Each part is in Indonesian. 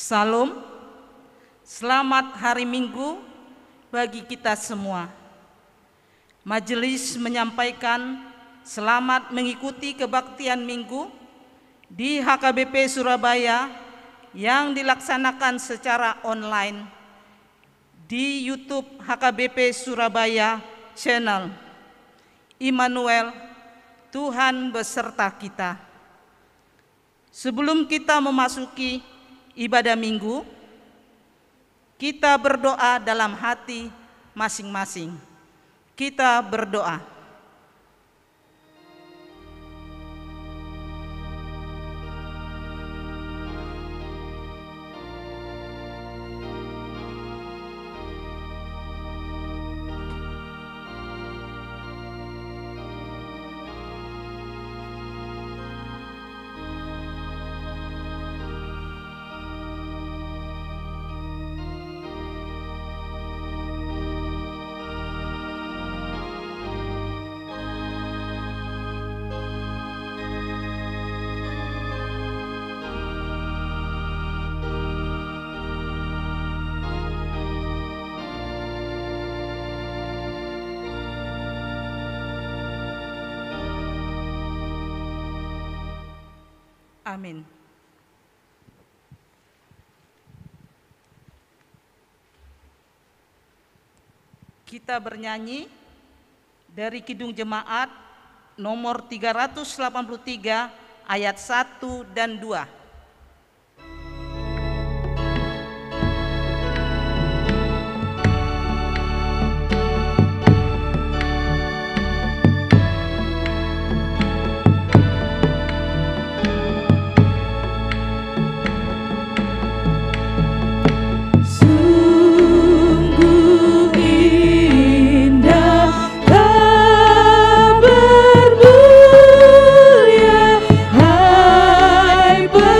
Salam, selamat hari Minggu bagi kita semua. Majelis menyampaikan selamat mengikuti kebaktian Minggu di HKBP Surabaya yang dilaksanakan secara online di YouTube HKBP Surabaya Channel. Immanuel, Tuhan beserta kita. Sebelum kita memasuki ibadah Minggu, kita berdoa dalam hati masing-masing. Kita berdoa. Amin. Kita bernyanyi dari Kidung Jemaat nomor 383 ayat 1 dan 2. Hai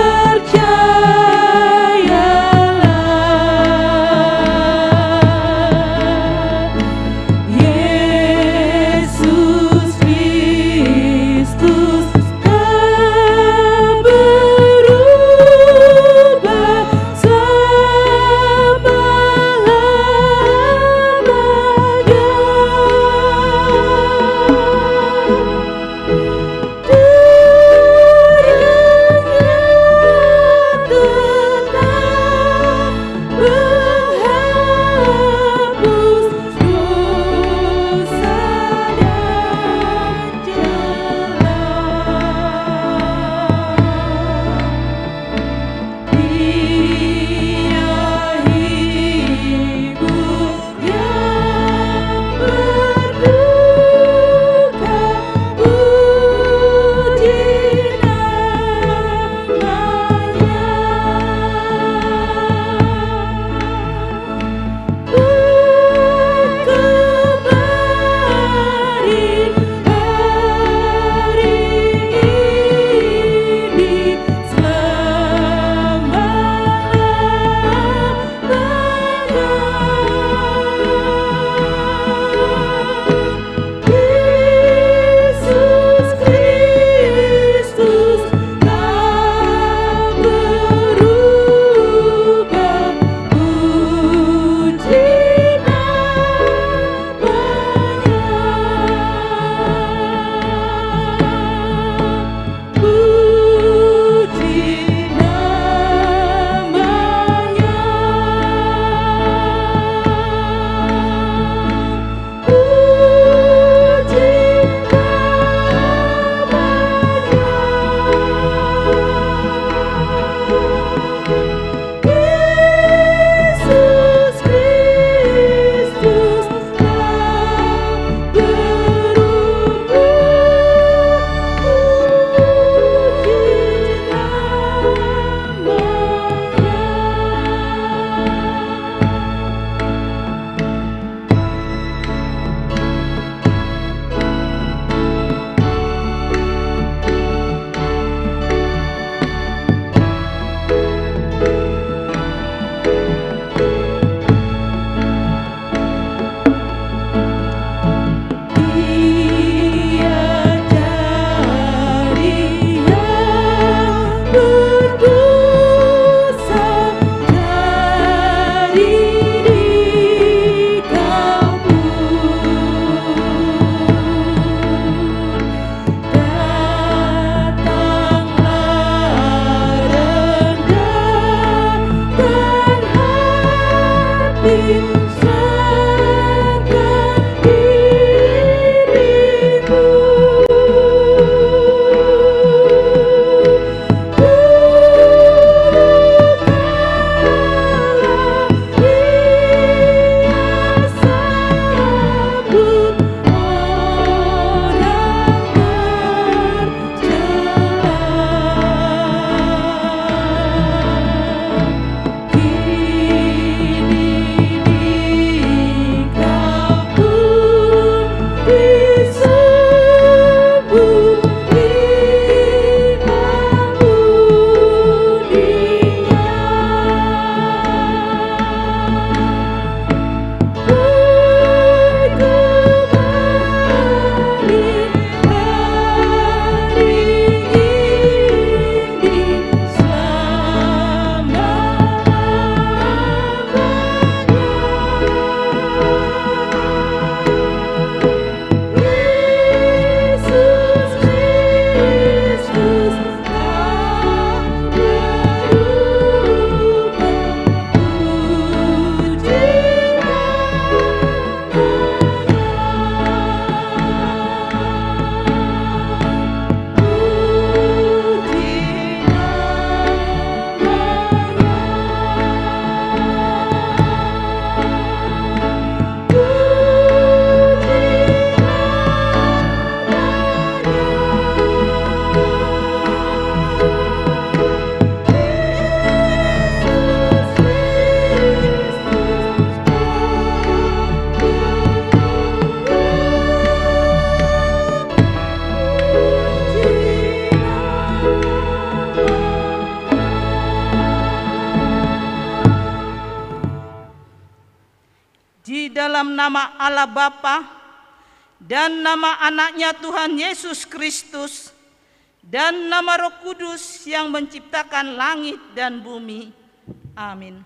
nama Allah Bapa dan nama anaknya Tuhan Yesus Kristus dan nama Roh Kudus yang menciptakan langit dan bumi. Amin.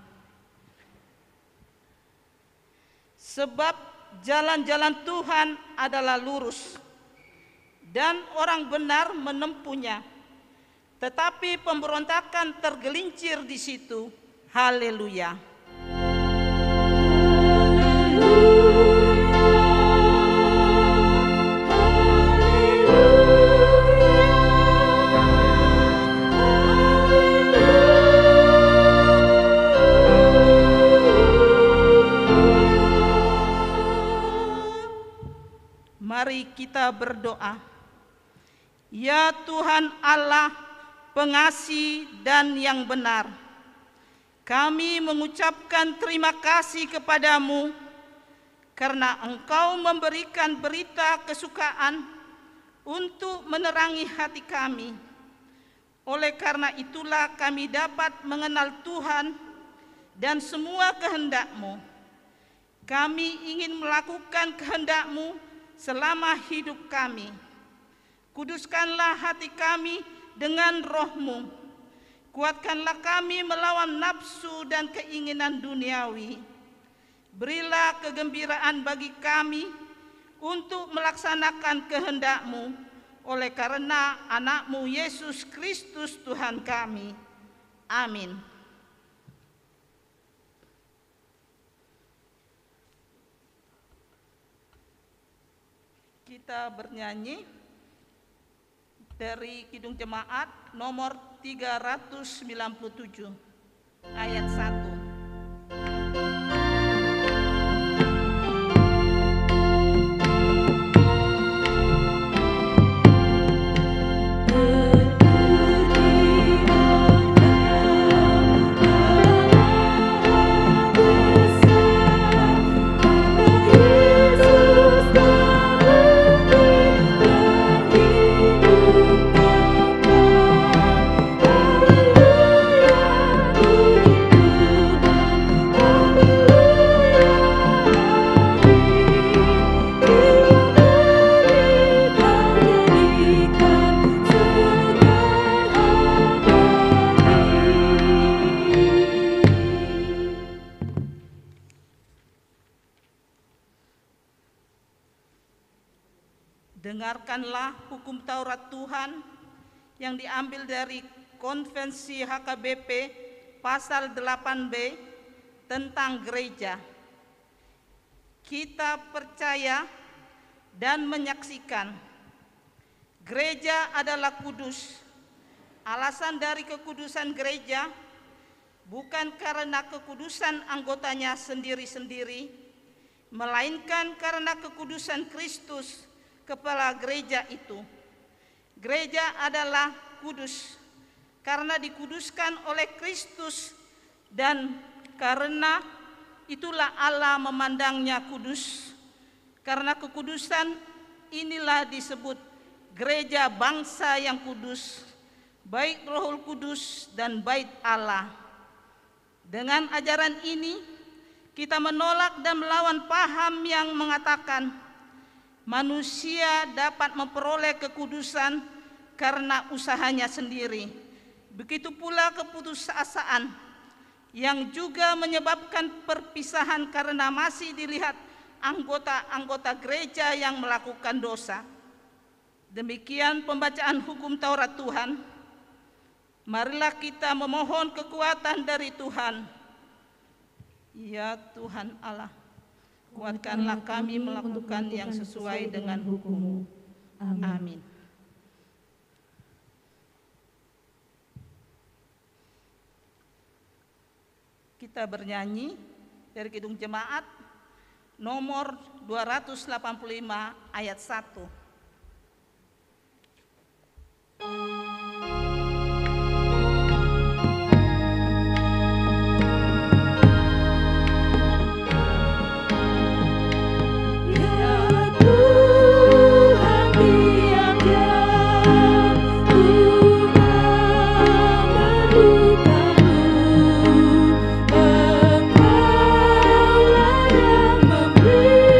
Sebab jalan-jalan Tuhan adalah lurus dan orang benar menempuhnya, tetapi pemberontakan tergelincir di situ. Haleluya. Mari kita berdoa. Ya Tuhan Allah, pengasih dan yang benar, kami mengucapkan terima kasih kepadamu karena Engkau memberikan berita kesukaan untuk menerangi hati kami. Oleh karena itulah kami dapat mengenal Tuhan dan semua kehendak-Mu. Kami ingin melakukan kehendak-Mu selama hidup kami. Kuduskanlah hati kami dengan Roh-Mu. Kuatkanlah kami melawan nafsu dan keinginan duniawi. Berilah kegembiraan bagi kami untuk melaksanakan kehendak-Mu oleh karena anak-Mu Yesus Kristus Tuhan kami. Amin. Kita bernyanyi dari Kidung Jemaat nomor 397 ayat 1. Dengarkanlah hukum Taurat Tuhan yang diambil dari Konvensi HKBP pasal 8b tentang gereja. Kita percaya dan menyaksikan gereja adalah kudus. Alasan dari kekudusan gereja bukan karena kekudusan anggotanya sendiri-sendiri, melainkan karena kekudusan Kristus, kepala gereja itu. Gereja adalah kudus karena dikuduskan oleh Kristus, dan karena itulah Allah memandangnya kudus. Karena kekudusan inilah disebut gereja bangsa yang kudus, bait Rohul Kudus dan bait Allah. Dengan ajaran ini kita menolak dan melawan paham yang mengatakan manusia dapat memperoleh kekudusan karena usahanya sendiri. Begitu pula keputusasaan yang juga menyebabkan perpisahan karena masih dilihat anggota-anggota gereja yang melakukan dosa. Demikian pembacaan hukum Taurat Tuhan. Marilah kita memohon kekuatan dari Tuhan. Ya Tuhan Allah, kuatkanlah kami melakukan yang sesuai dengan hukum-Mu. Amin. Kita bernyanyi dari Kidung Jemaat nomor 285 ayat 1. Memberi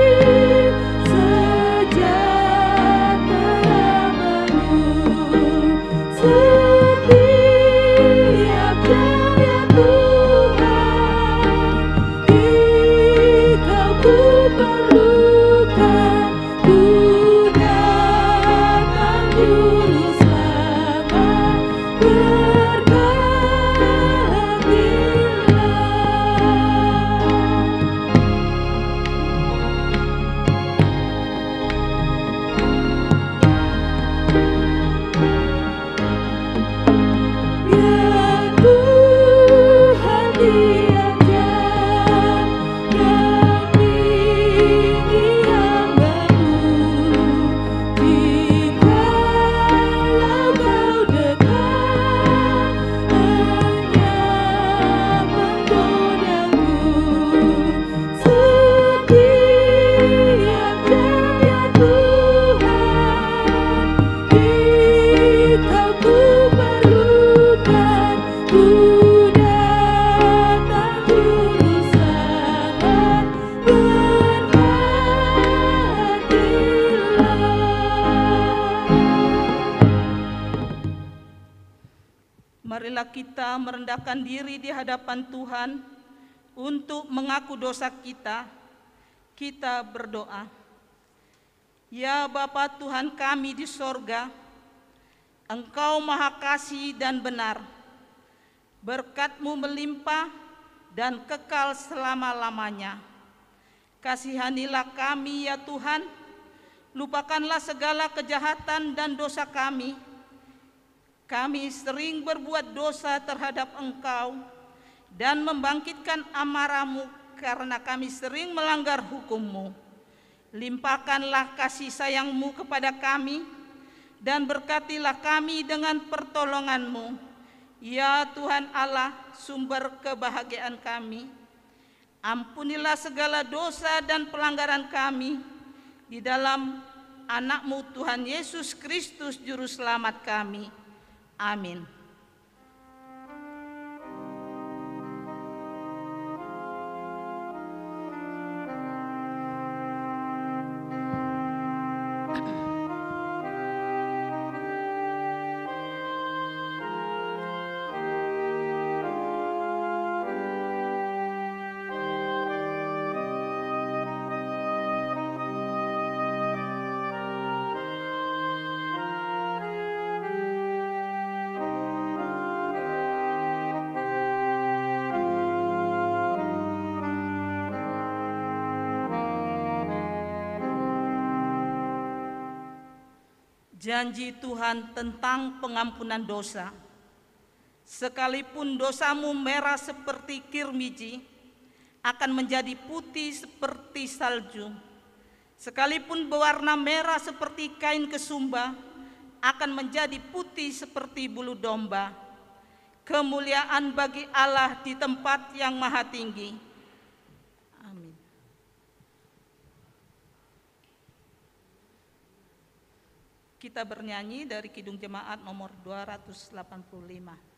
Marilah kita merendahkan diri di hadapan Tuhan untuk mengaku dosa kita. Kita berdoa. Ya Bapa Tuhan kami di sorga, Engkau Maha Kasih dan benar. Berkat-Mu melimpah dan kekal selama-lamanya. Kasihanilah kami ya Tuhan, lupakanlah segala kejahatan dan dosa kami. Kami sering berbuat dosa terhadap Engkau dan membangkitkan amarah-Mu karena kami sering melanggar hukum-Mu. Limpahkanlah kasih sayang-Mu kepada kami dan berkatilah kami dengan pertolongan-Mu. Ya Tuhan Allah, sumber kebahagiaan kami. Ampunilah segala dosa dan pelanggaran kami di dalam anak-Mu Tuhan Yesus Kristus Juru Selamat kami. Amin. Janji Tuhan tentang pengampunan dosa. Sekalipun dosamu merah seperti kirmiji, akan menjadi putih seperti salju. Sekalipun berwarna merah seperti kain kesumba, akan menjadi putih seperti bulu domba. Kemuliaan bagi Allah di tempat yang maha tinggi. Amin. Kita bernyanyi dari Kidung Jemaat nomor 285.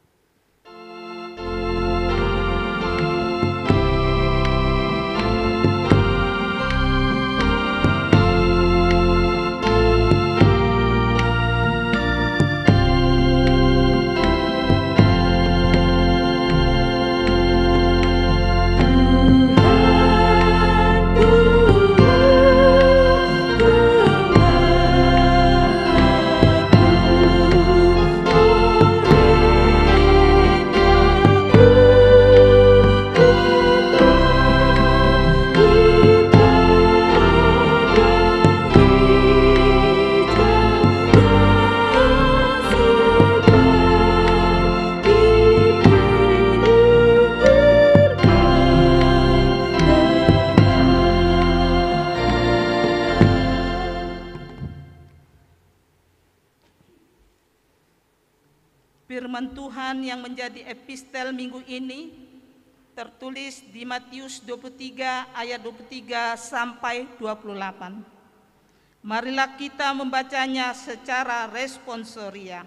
Firman Tuhan yang menjadi epistel minggu ini tertulis di Matius 23 ayat 23 sampai 28. Marilah kita membacanya secara responsoria.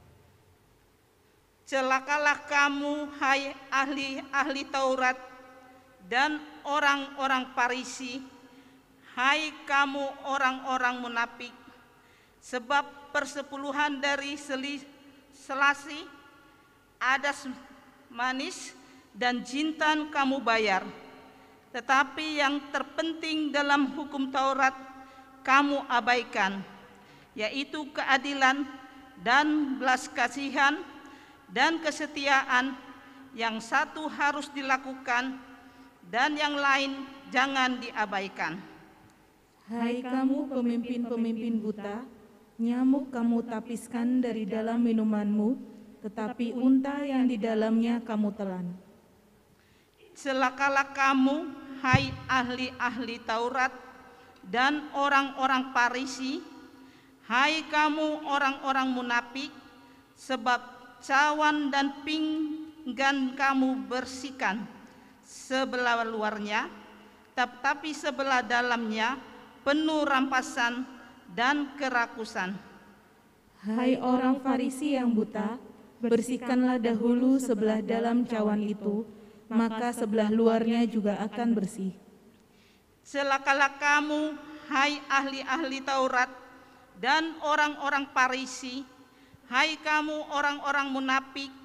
Celakalah kamu, hai ahli-ahli Taurat dan orang-orang Farisi, hai kamu orang-orang munafik, sebab persepuluhan dari selasi, adas manis, dan jintan kamu bayar. Tetapi yang terpenting dalam hukum Taurat kamu abaikan, yaitu keadilan dan belas kasihan dan kesetiaan. Yang satu harus dilakukan dan yang lain jangan diabaikan. Hai kamu pemimpin-pemimpin buta, nyamuk kamu tapiskan dari dalam minumanmu, tetapi unta yang di dalamnya kamu telan. Celakalah kamu, hai ahli-ahli Taurat dan orang-orang Farisi, hai kamu orang-orang munafik, sebab cawan dan pinggan kamu bersihkan sebelah luarnya, tetapi sebelah dalamnya penuh rampasan dan kerakusan. Hai orang Farisi yang buta, bersihkanlah dahulu sebelah dalam cawan itu, maka sebelah luarnya juga akan bersih. Celakalah kamu, hai ahli-ahli Taurat dan orang-orang Farisi, hai kamu orang-orang munafik,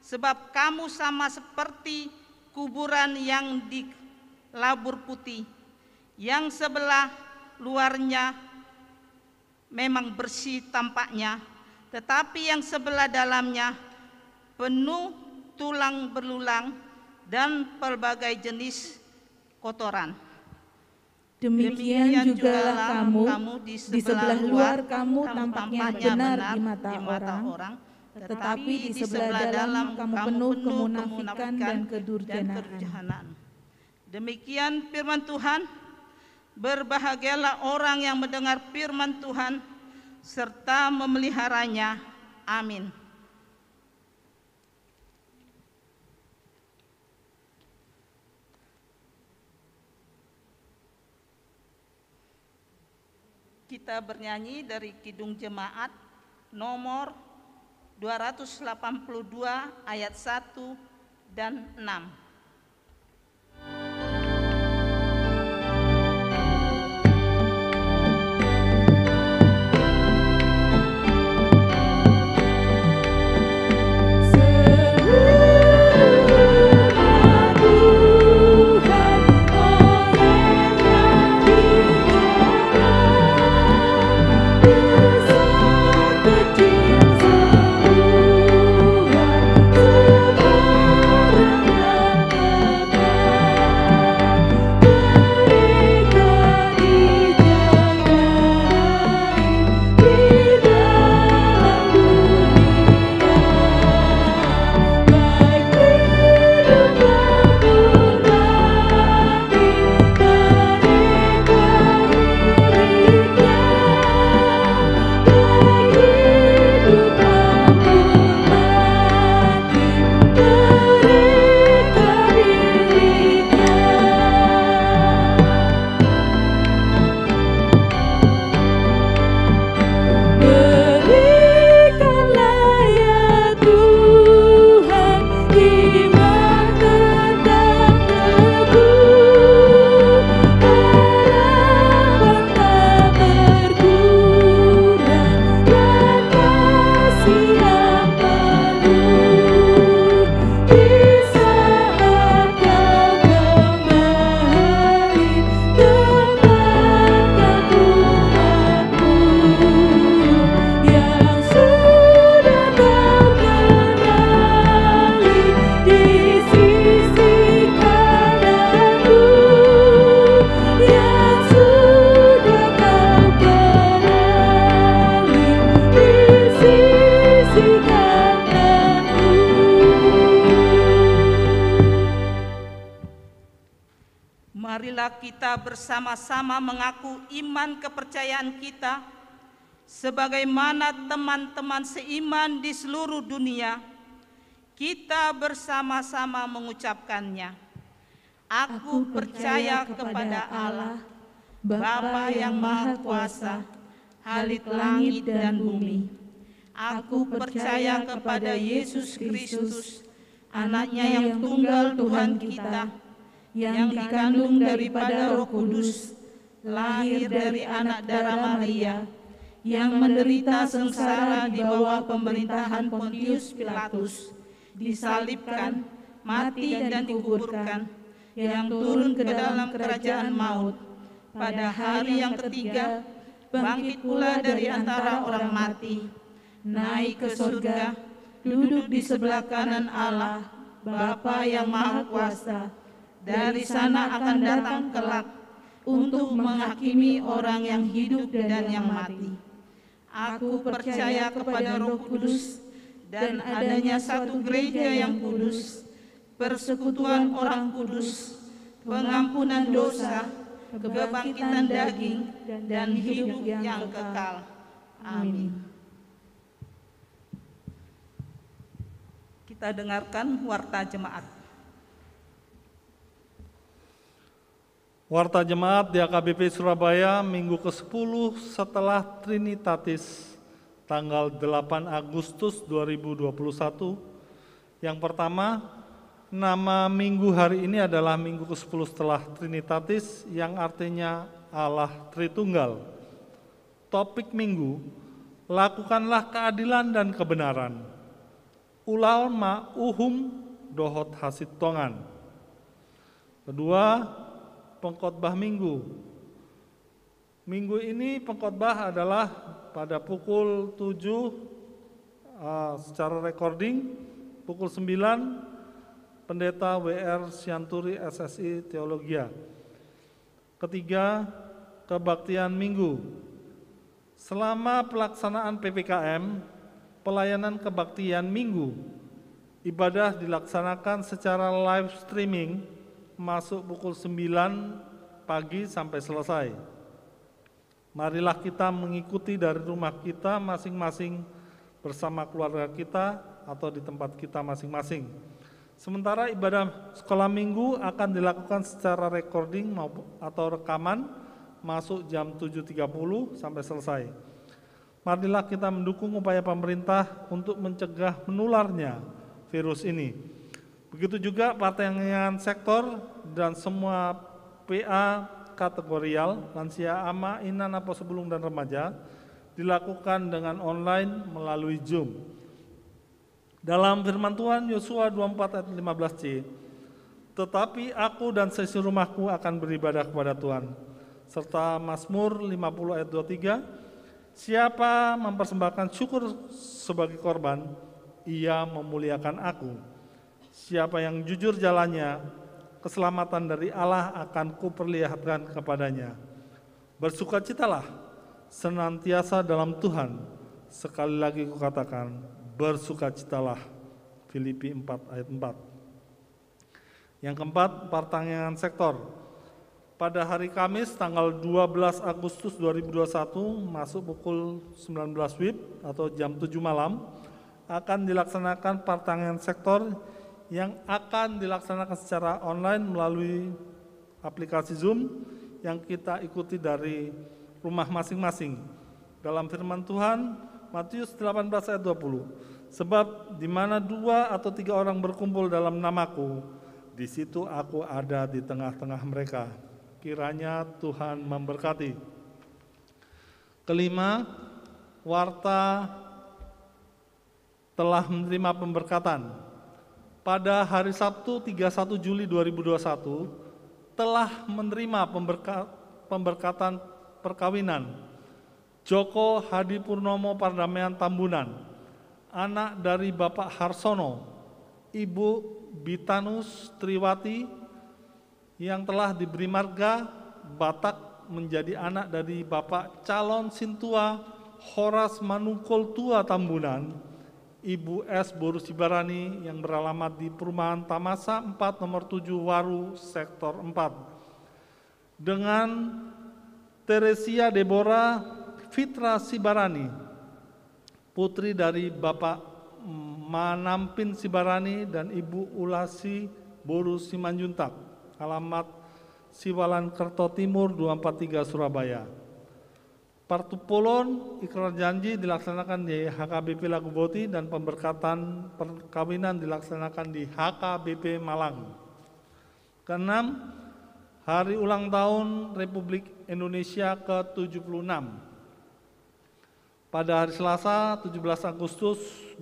sebab kamu sama seperti kuburan yang dilabur putih, yang sebelah luarnya memang bersih tampaknya, tetapi yang sebelah dalamnya penuh tulang belulang dan pelbagai jenis kotoran. Demikian jugalah kamu di sebelah luar kamu tampaknya benar di mata orang, tetapi di sebelah dalam kamu penuh kemunafikan dan kedurjanaan. Demikian firman Tuhan. Berbahagialah orang yang mendengar firman Tuhan serta memeliharanya. Amin. Kita bernyanyi dari Kidung Jemaat nomor 282 ayat 1 dan 6. Marilah kita bersama-sama mengaku iman kepercayaan kita sebagaimana teman-teman seiman di seluruh dunia. Kita bersama-sama mengucapkannya. Aku percaya kepada Allah, Bapa yang Maha Kuasa, Halik langit dan bumi. Aku percaya kepada Yesus Kristus, Anaknya yang tunggal Tuhan kita, yang dikandung daripada Roh Kudus, lahir dari anak darah Maria, yang menderita sengsara di bawah pemerintahan Pontius Pilatus, disalibkan, mati dan dikuburkan, yang turun ke dalam kerajaan maut, pada hari yang ketiga bangkit pula dari antara orang mati, naik ke surga, duduk di sebelah kanan Allah, Bapa yang Maha Kuasa. Dari sana akan datang kelak untuk menghakimi orang yang hidup dan yang mati. Aku percaya kepada Roh Kudus dan adanya satu gereja yang kudus, persekutuan orang kudus, pengampunan dosa, kebangkitan daging, dan hidup yang kekal. Amin. Kita dengarkan warta jemaat. Warta Jemaat di AKBP Surabaya minggu ke-10 setelah Trinitatis tanggal 8 Agustus 2021. Yang pertama, nama minggu hari ini adalah minggu ke-10 setelah Trinitatis yang artinya Allah Tritunggal. Topik minggu, lakukanlah keadilan dan kebenaran. ulama uhum dohot hasit tongan. Kedua, pengkhotbah minggu. Minggu ini pengkhotbah adalah pada pukul 7 secara recording, pukul 9 Pendeta W.R. Sianturi SSI Teologia. Ketiga, kebaktian minggu. Selama pelaksanaan PPKM, pelayanan kebaktian minggu, ibadah dilaksanakan secara live streaming masuk pukul 9 pagi sampai selesai. Marilah kita mengikuti dari rumah kita masing-masing bersama keluarga kita atau di tempat kita masing-masing. Sementara ibadah sekolah minggu akan dilakukan secara recording atau rekaman masuk jam 7.30 sampai selesai. Marilah kita mendukung upaya pemerintah untuk mencegah menularnya virus ini. Begitu juga pertanyaan sektor dan semua PA kategorial, lansia, ama, inan, aposebelum, dan remaja dilakukan dengan online melalui Zoom. Dalam firman Tuhan Yosua 24 ayat 15c, tetapi aku dan seisi rumahku akan beribadah kepada Tuhan. Serta Mazmur 50 ayat 23, siapa mempersembahkan syukur sebagai korban, ia memuliakan aku. Siapa yang jujur jalannya, keselamatan dari Allah akan kuperlihatkan kepadanya. Bersukacitalah senantiasa dalam Tuhan. Sekali lagi kukatakan, bersukacitalah. Filipi 4 ayat 4. Yang keempat, pertanyaan sektor. Pada hari Kamis tanggal 12 Agustus 2021 masuk pukul 19 WIB atau jam 7 malam akan dilaksanakan pertanyaan sektor yang akan dilaksanakan secara online melalui aplikasi Zoom yang kita ikuti dari rumah masing-masing. Dalam firman Tuhan Matius 18 ayat 20, sebab di mana 2 atau 3 orang berkumpul dalam namaku, di situ aku ada di tengah-tengah mereka. Kiranya Tuhan memberkati. Kelima, warta telah menerima pemberkatan. Pada hari Sabtu 31 Juli 2021 telah menerima pemberkatan perkawinan Joko Hadi Purnomo Pardamaian Tambunan, anak dari Bapak Harsono, Ibu Bitanus Triwati, yang telah diberi marga Batak menjadi anak dari Bapak calon Sintua Horas Manungkul Tua Tambunan, Ibu S. Boru Sibarani yang beralamat di Perumahan Tamasa 4 nomor 7 Waru Sektor 4. Dengan Teresia Deborah Fitra Sibarani, putri dari Bapak Manampin Sibarani dan Ibu Ulasi Boru Simanjuntak, alamat Siwalan Kerto Timur 243 Surabaya. Partupolon ikrar janji dilaksanakan di HKBP Lagu Boti dan pemberkatan perkawinan dilaksanakan di HKBP Malang. Keenam, hari ulang tahun Republik Indonesia ke-76. Pada hari Selasa 17 Agustus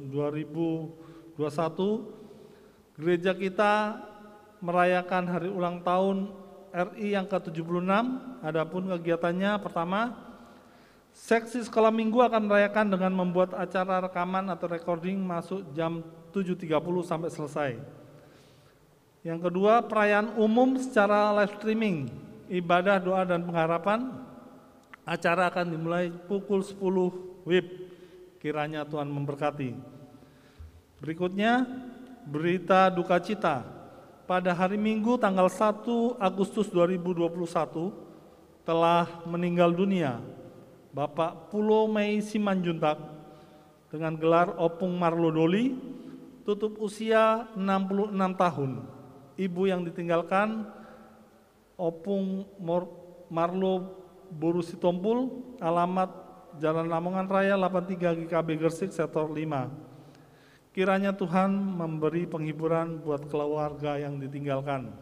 2021, gereja kita merayakan hari ulang tahun RI yang ke-76. Adapun kegiatannya, pertama, seksi sekolah minggu akan merayakan dengan membuat acara rekaman atau recording masuk jam 7.30 sampai selesai. Yang kedua, perayaan umum secara live streaming, ibadah, doa, dan pengharapan. Acara akan dimulai pukul 10 WIB. Kiranya Tuhan memberkati. Berikutnya, berita duka cita. Pada hari Minggu tanggal 1 Agustus 2021 telah meninggal dunia Bapak Pulo Mei Simanjuntak dengan gelar Opung Marlo Doli, tutup usia 66 tahun. Ibu yang ditinggalkan Opung Marlo Boru Sitompul, alamat Jalan Lamongan Raya 83 GKB Gersik Sektor 5. Kiranya Tuhan memberi penghiburan buat keluarga yang ditinggalkan.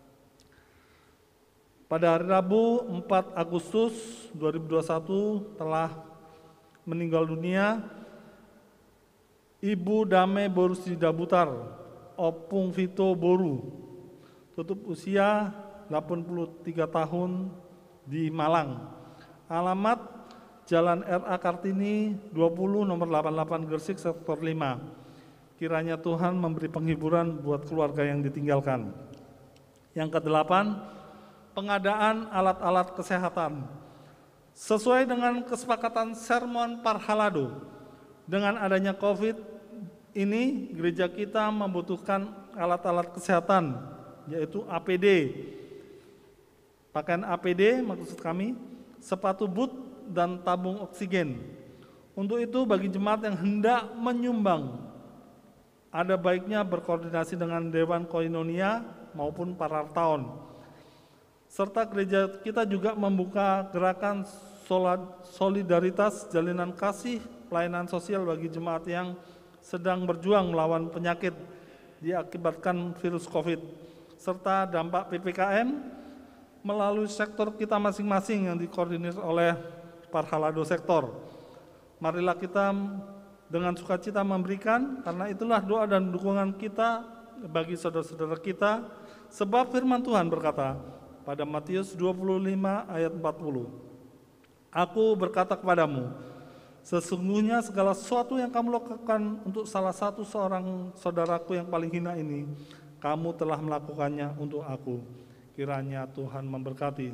Pada hari Rabu 4 Agustus 2021 telah meninggal dunia Ibu Dame Borusida Butar, Opung Vito Boru, tutup usia 83 tahun di Malang. Alamat Jalan R.A. Kartini 20 nomor 88 Gresik sektor 5. Kiranya Tuhan memberi penghiburan buat keluarga yang ditinggalkan. Yang ke-8, pengadaan alat-alat kesehatan. Sesuai dengan kesepakatan Sermon Parhalado, dengan adanya COVID ini, gereja kita membutuhkan alat-alat kesehatan, yaitu APD. Pakaian APD maksud kami, sepatu boot dan tabung oksigen. Untuk itu bagi jemaat yang hendak menyumbang, ada baiknya berkoordinasi dengan Dewan Koinonia maupun Parartaon. Serta gereja kita juga membuka gerakan solidaritas jalinan kasih pelayanan sosial bagi jemaat yang sedang berjuang melawan penyakit diakibatkan virus COVID, serta dampak PPKM melalui sektor kita masing-masing yang dikoordinir oleh Parhalado sektor. Marilah kita dengan sukacita memberikan, karena itulah doa dan dukungan kita bagi saudara-saudara kita, sebab firman Tuhan berkata pada Matius 25 ayat 40, Aku berkata kepadamu, sesungguhnya segala sesuatu yang kamu lakukan untuk salah satu seorang saudaraku yang paling hina ini, kamu telah melakukannya untuk aku. Kiranya Tuhan memberkati.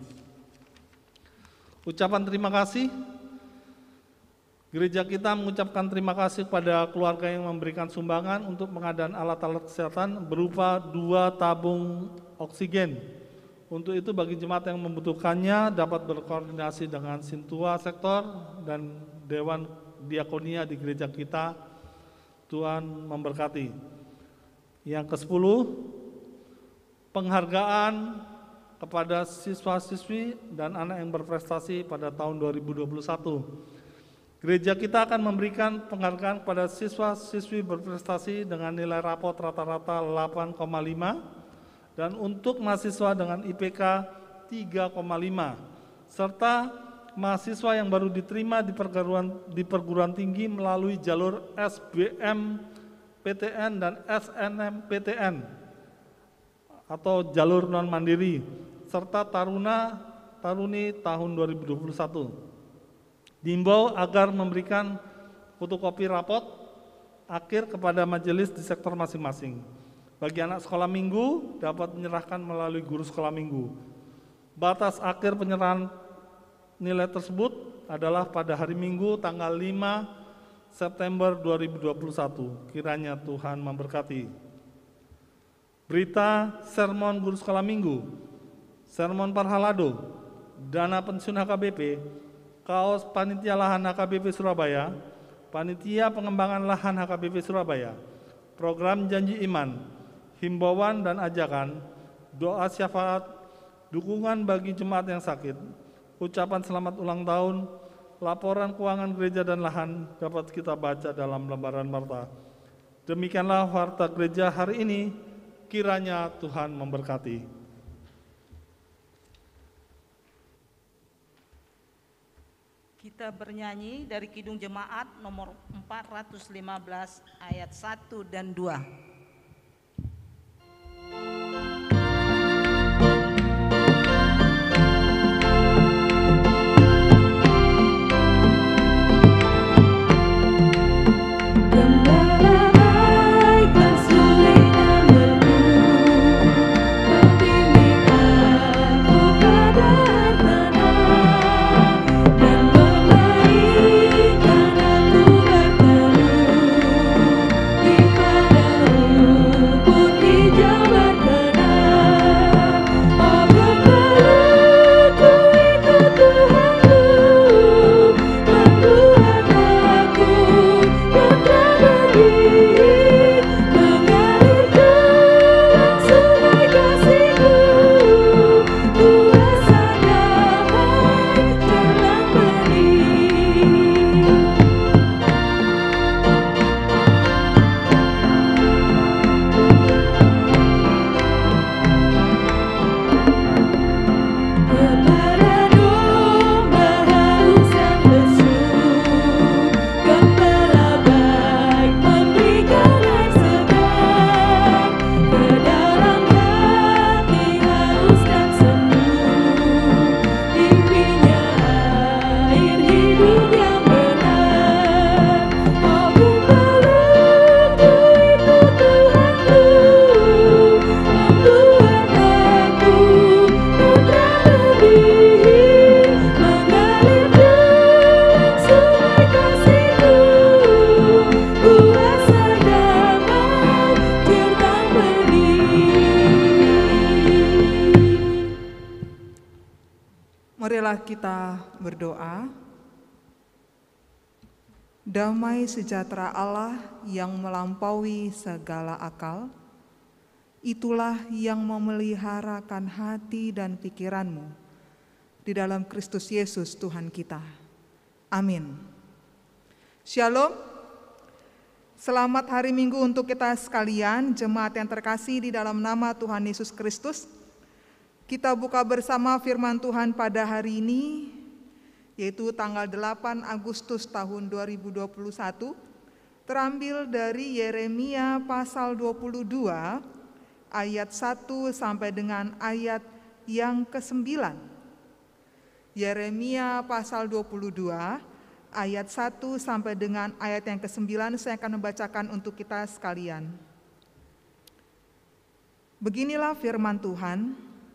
Ucapan terima kasih. Gereja kita mengucapkan terima kasih kepada keluarga yang memberikan sumbangan untuk pengadaan alat-alat kesehatan berupa 2 tabung oksigen. Untuk itu bagi jemaat yang membutuhkannya dapat berkoordinasi dengan Sintua sektor dan Dewan Diakonia di gereja kita. Tuhan memberkati. Yang ke-10, penghargaan kepada siswa-siswi dan anak yang berprestasi pada tahun 2021. Gereja kita akan memberikan penghargaan kepada siswa-siswi berprestasi dengan nilai rapot rata-rata 8,5 dan untuk mahasiswa dengan IPK 3,5 serta mahasiswa yang baru diterima di perguruan tinggi melalui jalur SBMPTN dan SNMPTN atau jalur non mandiri serta taruni tahun 2021. Diimbau agar memberikan fotokopi rapot akhir kepada majelis di sektor masing-masing. Bagi anak sekolah minggu dapat menyerahkan melalui guru sekolah minggu. Batas akhir penyerahan nilai tersebut adalah pada hari Minggu tanggal 5 September 2021. Kiranya Tuhan memberkati. Berita sermon guru sekolah minggu, sermon Parhalado, dana pensiun HKBP, kaos panitia lahan HKBP Surabaya, panitia pengembangan lahan HKBP Surabaya, program janji iman, himbauan dan ajakan, doa syafaat, dukungan bagi jemaat yang sakit, ucapan selamat ulang tahun, laporan keuangan gereja dan lahan dapat kita baca dalam lembaran warta. Demikianlah warta gereja hari ini, kiranya Tuhan memberkati. Kita bernyanyi dari Kidung Jemaat nomor 415 ayat 1 dan 2. Di Marilah kita berdoa. Damai sejahtera Allah yang melampaui segala akal, itulah yang memeliharakan hati dan pikiranmu di dalam Kristus Yesus Tuhan kita. Amin. Shalom. Selamat hari Minggu untuk kita sekalian, jemaat yang terkasih di dalam nama Tuhan Yesus Kristus. Kita buka bersama firman Tuhan pada hari ini, yaitu tanggal 8 Agustus tahun 2021, terambil dari Yeremia pasal 22, ayat 1 sampai dengan ayat yang ke-9. Yeremia pasal 22, ayat 1 sampai dengan ayat yang ke-9, saya akan membacakan untuk kita sekalian. Beginilah firman Tuhan.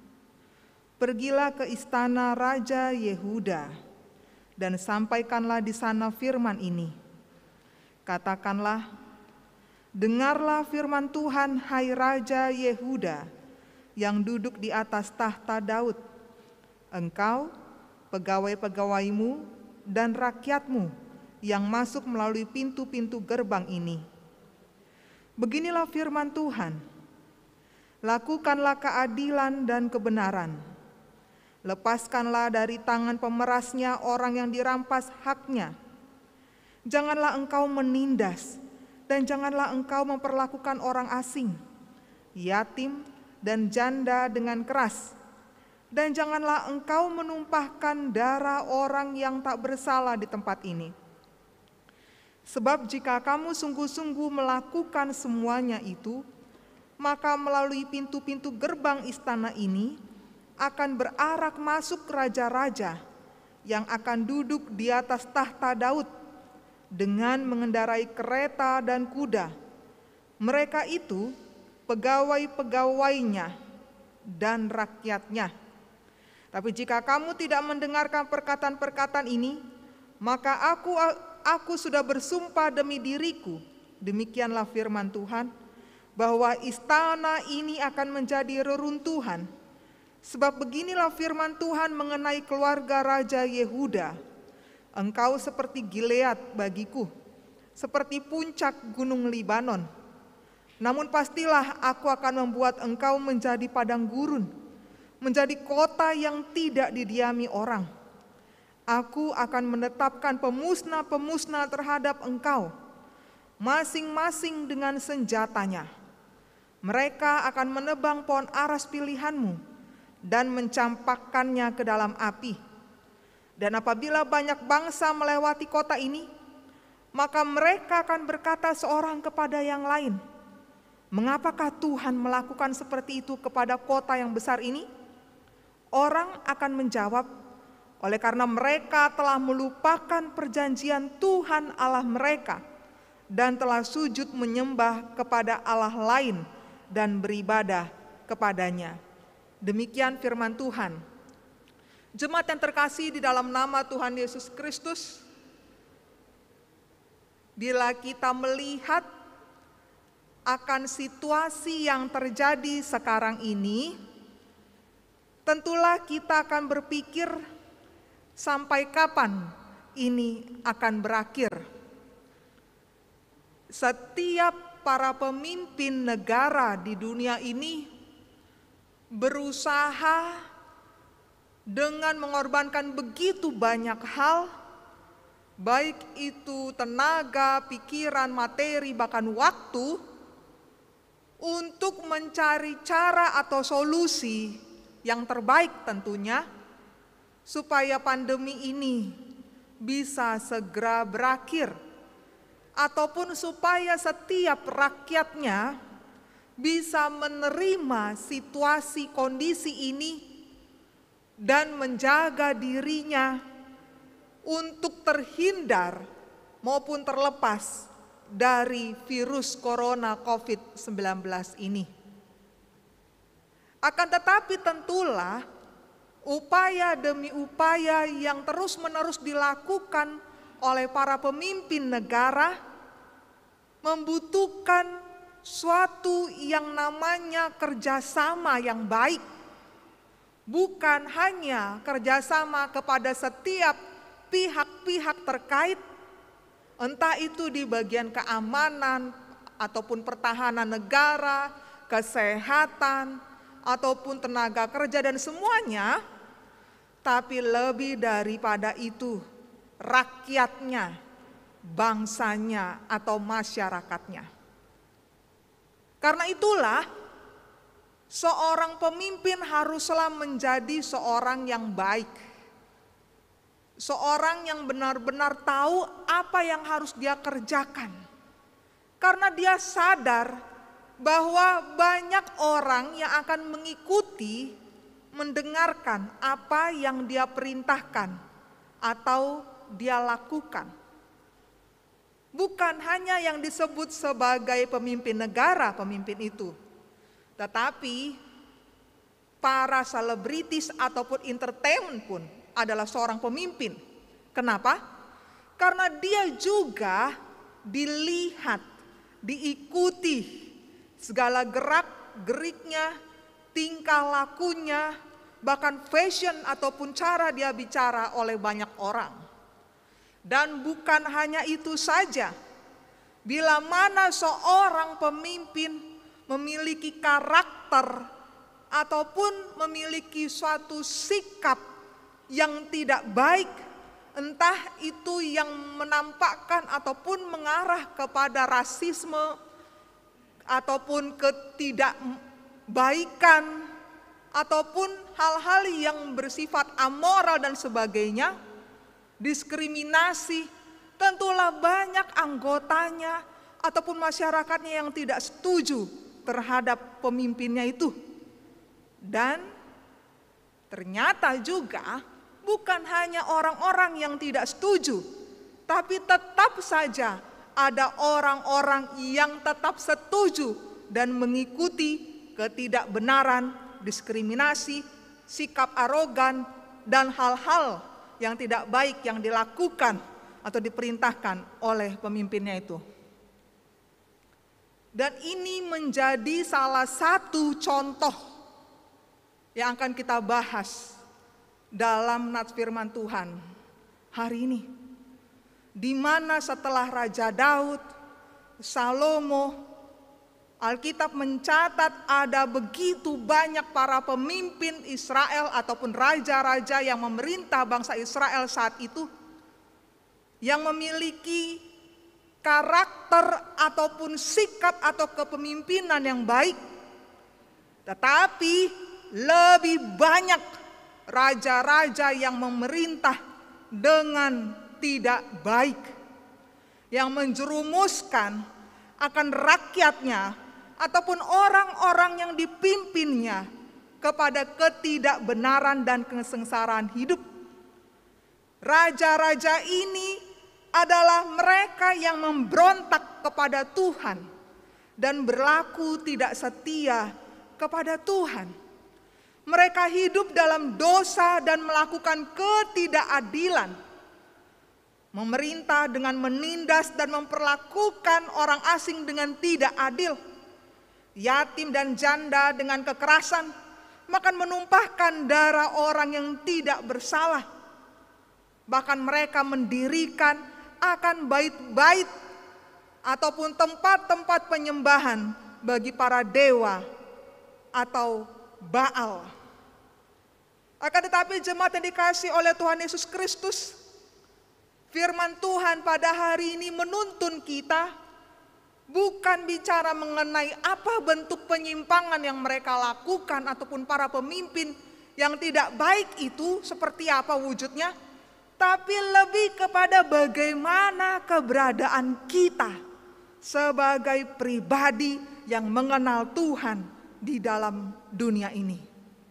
Pergilah ke istana Raja Yehuda dan sampaikanlah di sana firman ini. Katakanlah, dengarlah firman Tuhan, hai Raja Yehuda yang duduk di atas tahta Daud. Engkau, pegawai-pegawaimu dan rakyatmu yang masuk melalui pintu-pintu gerbang ini. Beginilah firman Tuhan. Lakukanlah keadilan dan kebenaran. Lepaskanlah dari tangan pemerasnya orang yang dirampas haknya. Janganlah engkau menindas, dan janganlah engkau memperlakukan orang asing, yatim dan janda dengan keras. Dan janganlah engkau menumpahkan darah orang yang tak bersalah di tempat ini. Sebab jika kamu sungguh-sungguh melakukan semuanya itu, maka melalui pintu-pintu gerbang istana ini akan berarak masuk raja-raja yang akan duduk di atas tahta Daud dengan mengendarai kereta dan kuda. Mereka itu pegawai-pegawainya dan rakyatnya. Tapi jika kamu tidak mendengarkan perkataan-perkataan ini, maka aku sudah bersumpah demi diriku, demikianlah firman Tuhan, bahwa istana ini akan menjadi reruntuhan. Sebab beginilah firman Tuhan mengenai keluarga Raja Yehuda. Engkau seperti Gilead bagiku, seperti puncak gunung Libanon. Namun pastilah aku akan membuat engkau menjadi padang gurun, menjadi kota yang tidak didiami orang. Aku akan menetapkan pemusnah-pemusnah terhadap engkau, masing-masing dengan senjatanya. Mereka akan menebang pohon aras pilihanmu dan mencampakkannya ke dalam api. Dan apabila banyak bangsa melewati kota ini, maka mereka akan berkata seorang kepada yang lain, mengapakah Tuhan melakukan seperti itu kepada kota yang besar ini? Orang akan menjawab, oleh karena mereka telah melupakan perjanjian Tuhan Allah mereka dan telah sujud menyembah kepada Allah lain dan beribadah kepadanya. Demikian firman Tuhan. Jemaat yang terkasih di dalam nama Tuhan Yesus Kristus, bila kita melihat akan situasi yang terjadi sekarang ini, tentulah kita akan berpikir sampai kapan ini akan berakhir. Setiap para pemimpin negara di dunia ini berusaha dengan mengorbankan begitu banyak hal, baik itu tenaga, pikiran, materi, bahkan waktu, untuk mencari cara atau solusi yang terbaik tentunya, supaya pandemi ini bisa segera berakhir, ataupun supaya setiap rakyatnya bisa menerima situasi kondisi ini dan menjaga dirinya untuk terhindar maupun terlepas dari virus corona COVID-19 ini. Akan tetapi tentulah upaya demi upaya yang terus-menerus dilakukan oleh para pemimpin negara membutuhkan suatu yang namanya kerjasama yang baik, bukan hanya kerjasama kepada setiap pihak-pihak terkait, entah itu di bagian keamanan ataupun pertahanan negara, kesehatan, ataupun tenaga kerja dan semuanya, tapi lebih daripada itu, rakyatnya, bangsanya atau masyarakatnya. Karena itulah, seorang pemimpin haruslah menjadi seorang yang baik. Seorang yang benar-benar tahu apa yang harus dia kerjakan. Karena dia sadar bahwa banyak orang yang akan mengikuti, mendengarkan apa yang dia perintahkan atau dia lakukan. Bukan hanya yang disebut sebagai pemimpin negara, pemimpin itu, tetapi para selebritis ataupun entertainment pun adalah seorang pemimpin. Kenapa? Karena dia juga dilihat, diikuti segala gerak-geriknya, tingkah lakunya, bahkan fashion ataupun cara dia bicara oleh banyak orang. Dan bukan hanya itu saja, bila mana seorang pemimpin memiliki karakter ataupun memiliki suatu sikap yang tidak baik, entah itu yang menampakkan ataupun mengarah kepada rasisme ataupun ketidakbaikan ataupun hal-hal yang bersifat amoral dan sebagainya, diskriminasi, tentulah banyak anggotanya ataupun masyarakatnya yang tidak setuju terhadap pemimpinnya itu. Dan ternyata juga bukan hanya orang-orang yang tidak setuju, tapi tetap saja ada orang-orang yang tetap setuju dan mengikuti ketidakbenaran, diskriminasi, sikap arogan, dan hal-hal yang tidak baik yang dilakukan atau diperintahkan oleh pemimpinnya itu. Dan ini menjadi salah satu contoh yang akan kita bahas dalam nats firman Tuhan hari ini, di mana setelah Raja Daud, Salomo, Alkitab mencatat ada begitu banyak para pemimpin Israel ataupun raja-raja yang memerintah bangsa Israel saat itu, yang memiliki karakter ataupun sikap atau kepemimpinan yang baik. Tetapi lebih banyak raja-raja yang memerintah dengan tidak baik, yang menjerumuskan akan rakyatnya ataupun orang-orang yang dipimpinnya kepada ketidakbenaran dan kesengsaraan hidup. Raja-raja ini adalah mereka yang memberontak kepada Tuhan dan berlaku tidak setia kepada Tuhan. Mereka hidup dalam dosa dan melakukan ketidakadilan. Memerintah dengan menindas dan memperlakukan orang asing dengan tidak adil. Yatim dan janda dengan kekerasan, bahkan menumpahkan darah orang yang tidak bersalah. Bahkan mereka mendirikan akan bait-bait ataupun tempat-tempat penyembahan bagi para dewa atau Baal. Akan tetapi jemaat yang dikasihi oleh Tuhan Yesus Kristus, firman Tuhan pada hari ini menuntun kita bukan bicara mengenai apa bentuk penyimpangan yang mereka lakukan ataupun para pemimpin yang tidak baik itu seperti apa wujudnya, tapi lebih kepada bagaimana keberadaan kita sebagai pribadi yang mengenal Tuhan di dalam dunia ini.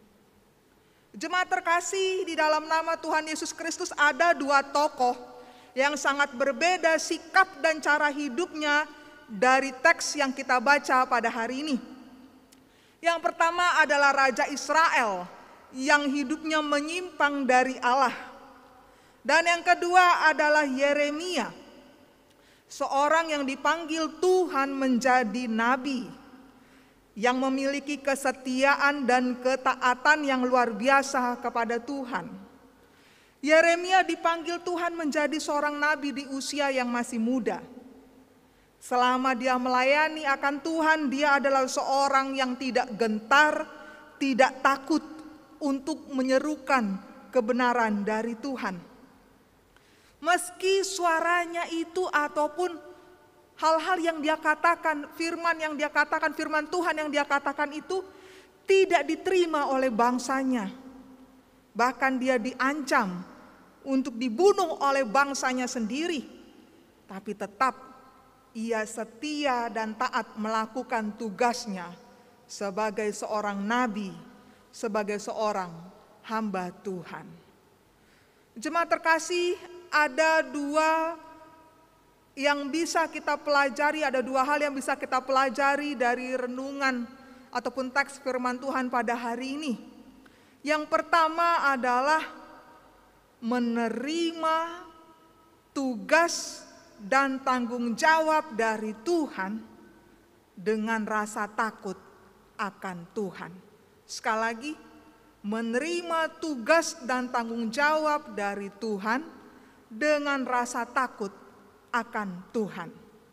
Jemaat terkasih, di dalam nama Tuhan Yesus Kristus ada dua tokoh yang sangat berbeda sikap dan cara hidupnya dari teks yang kita baca pada hari ini. Yang pertama adalah Raja Israel yang hidupnya menyimpang dari Allah. Dan yang kedua adalah Yeremia, seorang yang dipanggil Tuhan menjadi nabi. yang memiliki kesetiaan dan ketaatan yang luar biasa kepada Tuhan. Yeremia dipanggil Tuhan menjadi seorang nabi di usia yang masih muda. Selama dia melayani akan Tuhan, dia adalah seorang yang tidak gentar, tidak takut untuk menyerukan kebenaran dari Tuhan. Meski suaranya itu ataupun hal-hal yang dia katakan, firman Tuhan yang dia katakan itu tidak diterima oleh bangsanya. Bahkan dia diancam untuk dibunuh oleh bangsanya sendiri. Tapi tetap ia setia dan taat melakukan tugasnya sebagai seorang nabi, sebagai seorang hamba Tuhan. Jemaat terkasih, ada dua yang bisa kita pelajari, ada dua hal yang bisa kita pelajari dari renungan ataupun teks firman Tuhan pada hari ini. Yang pertama adalah menerima tugas dan tanggung jawab dari Tuhan dengan rasa takut akan Tuhan. Sekali lagi, menerima tugas dan tanggung jawab dari Tuhan dengan rasa takut akan Tuhan.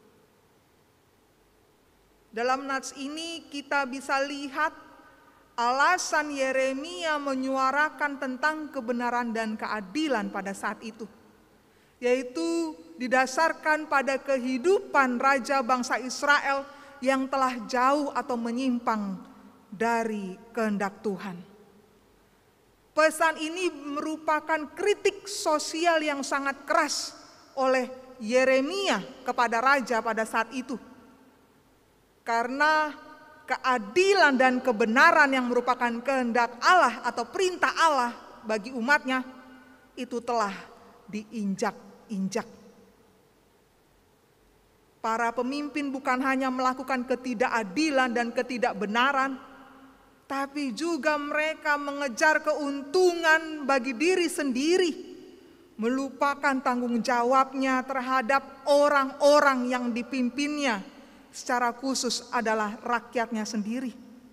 Dalam nats ini kita bisa lihat alasan Yeremia menyuarakan tentang kebenaran dan keadilan pada saat itu, yaitu didasarkan pada kehidupan raja bangsa Israel yang telah jauh atau menyimpang dari kehendak Tuhan. Pesan ini merupakan kritik sosial yang sangat keras oleh Yeremia kepada raja pada saat itu. Karena keadilan dan kebenaran yang merupakan kehendak Allah atau perintah Allah bagi umatnya itu telah diinjak-injak. Para pemimpin bukan hanya melakukan ketidakadilan dan ketidakbenaran, tapi juga mereka mengejar keuntungan bagi diri sendiri, melupakan tanggung jawabnya terhadap orang-orang yang dipimpinnya, secara khusus adalah rakyatnya sendiri.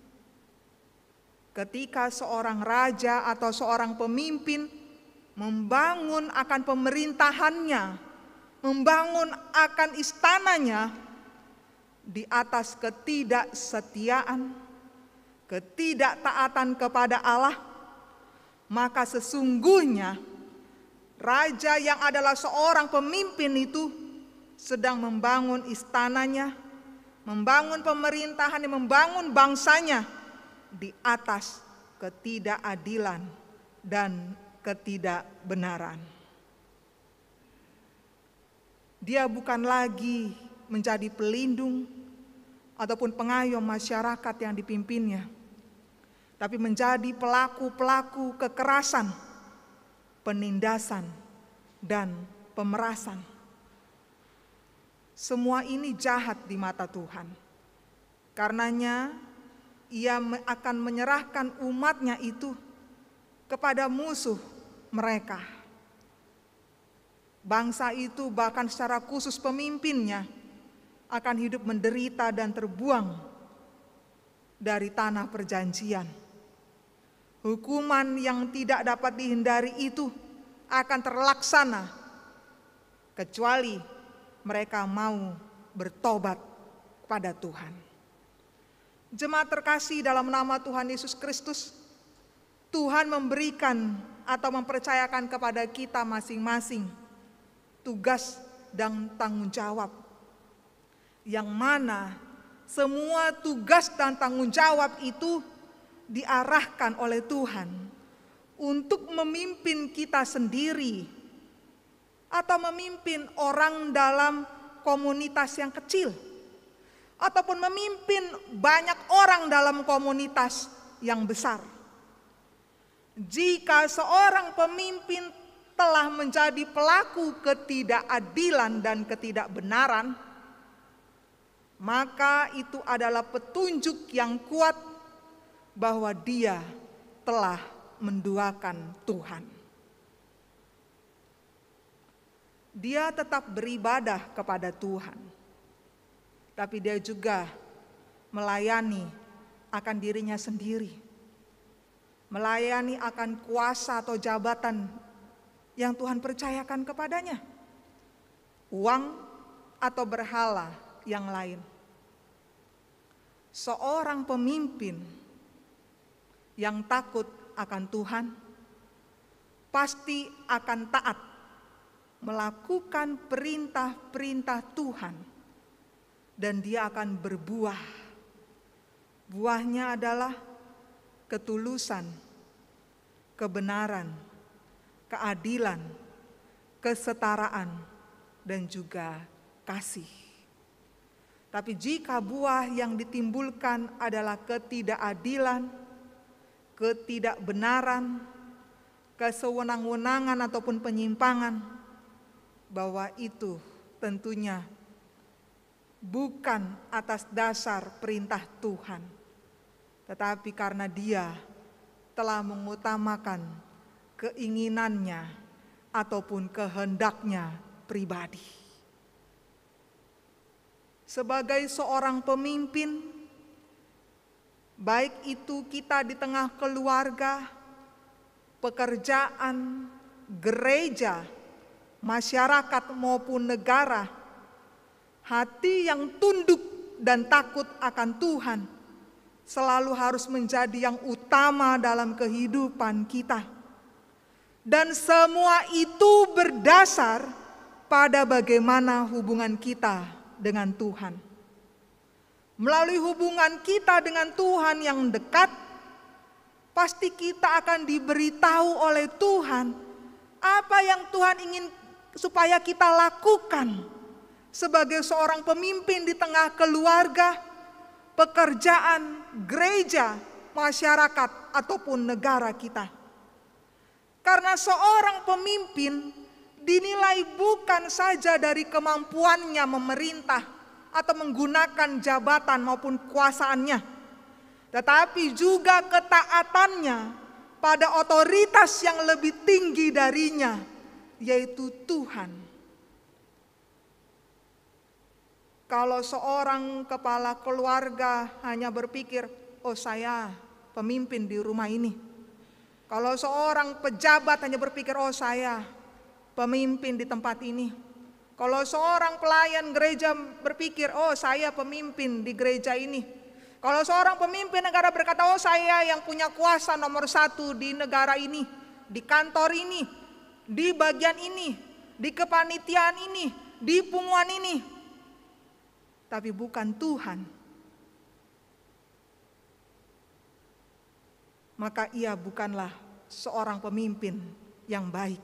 Ketika seorang raja atau seorang pemimpin membangun akan pemerintahannya, membangun akan istananya di atas ketidaksetiaan, ketidaktaatan kepada Allah, maka sesungguhnya raja yang adalah seorang pemimpin itu sedang membangun istananya, membangun pemerintahan, membangun bangsanya di atas ketidakadilan dan ketidakbenaran. Dia bukan lagi menjadi pelindung ataupun pengayom masyarakat yang dipimpinnya, tapi menjadi pelaku-pelaku kekerasan, penindasan, dan pemerasan. Semua ini jahat di mata Tuhan. Karenanya ia akan menyerahkan umatnya itu kepada musuh mereka. Bangsa itu bahkan secara khusus pemimpinnya akan hidup menderita dan terbuang dari tanah perjanjian. Hukuman yang tidak dapat dihindari itu akan terlaksana kecuali mereka mau bertobat kepada Tuhan. Jemaat terkasih dalam nama Tuhan Yesus Kristus, Tuhan memberikan atau mempercayakan kepada kita masing-masing tugas dan tanggung jawab, yang mana semua tugas dan tanggung jawab itu diarahkan oleh Tuhan untuk memimpin kita sendiri atau memimpin orang dalam komunitas yang kecil, ataupun memimpin banyak orang dalam komunitas yang besar. Jika seorang pemimpin telah menjadi pelaku ketidakadilan dan ketidakbenaran, maka itu adalah petunjuk yang kuat bahwa dia telah menduakan Tuhan. Dia tetap beribadah kepada Tuhan, tapi dia juga melayani akan dirinya sendiri, melayani akan kuasa atau jabatan yang Tuhan percayakan kepadanya, uang atau berhala yang lain. Seorang pemimpin yang takut akan Tuhan pasti akan taat melakukan perintah-perintah Tuhan, dan dia akan berbuah. Buahnya adalah ketulusan, kebenaran, keadilan, kesetaraan, dan juga kasih. Tapi jika buah yang ditimbulkan adalah ketidakadilan, ketidakbenaran, kesewenang-wenangan ataupun penyimpangan, bahwa itu tentunya bukan atas dasar perintah Tuhan, tetapi karena dia telah mengutamakan keinginannya ataupun kehendaknya pribadi. Sebagai seorang pemimpin, baik itu kita di tengah keluarga, pekerjaan, gereja, masyarakat maupun negara, hati yang tunduk dan takut akan Tuhan selalu harus menjadi yang utama dalam kehidupan kita. Dan semua itu berdasar pada bagaimana hubungan kita dengan Tuhan. Melalui hubungan kita dengan Tuhan yang dekat, pasti kita akan diberitahu oleh Tuhan apa yang Tuhan ingin supaya kita lakukan sebagai seorang pemimpin di tengah keluarga, pekerjaan, gereja, masyarakat, ataupun negara kita. Karena seorang pemimpin dinilai bukan saja dari kemampuannya memerintah atau menggunakan jabatan maupun kuasaannya, tetapi juga ketaatannya pada otoritas yang lebih tinggi darinya, yaitu Tuhan. Kalau seorang kepala keluarga hanya berpikir, oh saya pemimpin di rumah ini. Kalau seorang pejabat hanya berpikir, oh saya pemimpin di tempat ini. Kalau seorang pelayan gereja berpikir, oh saya pemimpin di gereja ini. Kalau seorang pemimpin negara berkata, oh saya yang punya kuasa nomor 1 di negara ini, di kantor ini, di bagian ini, di kepanitiaan ini, di punguan ini. Tapi bukan Tuhan. Maka ia bukanlah seorang pemimpin yang baik.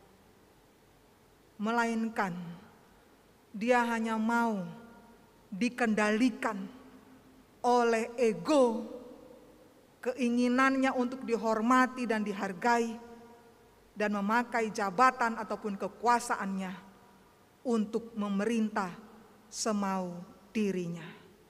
Melainkan dia hanya mau dikendalikan oleh ego, keinginannya untuk dihormati dan dihargai, dan memakai jabatan ataupun kekuasaannya untuk memerintah semau dirinya.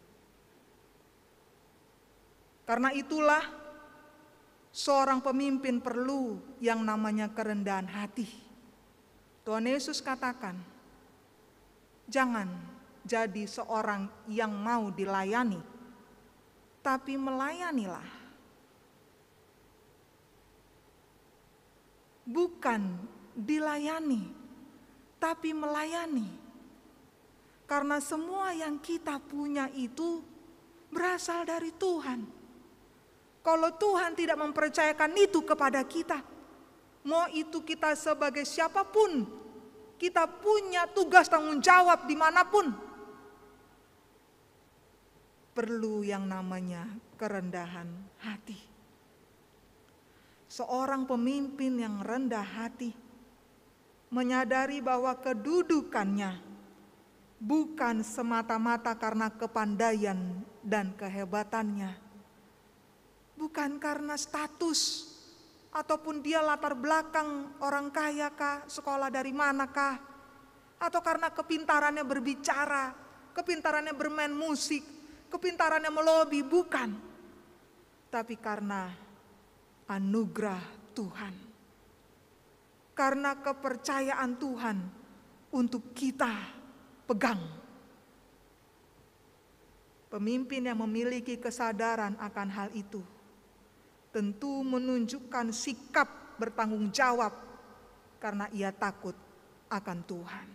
Karena itulah seorang pemimpin perlu yang namanya kerendahan hati. Tuhan Yesus katakan, jangan jadi seorang yang mau dilayani, tapi melayanilah. Bukan dilayani, tapi melayani. Karena semua yang kita punya itu berasal dari Tuhan. Kalau Tuhan tidak mempercayakan itu kepada kita, mau itu kita sebagai siapapun, kita punya tugas tanggung jawab dimanapun, perlu yang namanya kerendahan hati. Seorang pemimpin yang rendah hati menyadari bahwa kedudukannya bukan semata-mata karena kepandaian dan kehebatannya, bukan karena status ataupun dia latar belakang orang kaya kah, sekolah dari mana kah, atau karena kepintarannya berbicara, kepintarannya bermain musik, kepintarannya melobi, bukan. Tapi karena anugerah Tuhan, karena kepercayaan Tuhan untuk kita pegang. Pemimpin yang memiliki kesadaran akan hal itu tentu menunjukkan sikap bertanggung jawab karena ia takut akan Tuhan.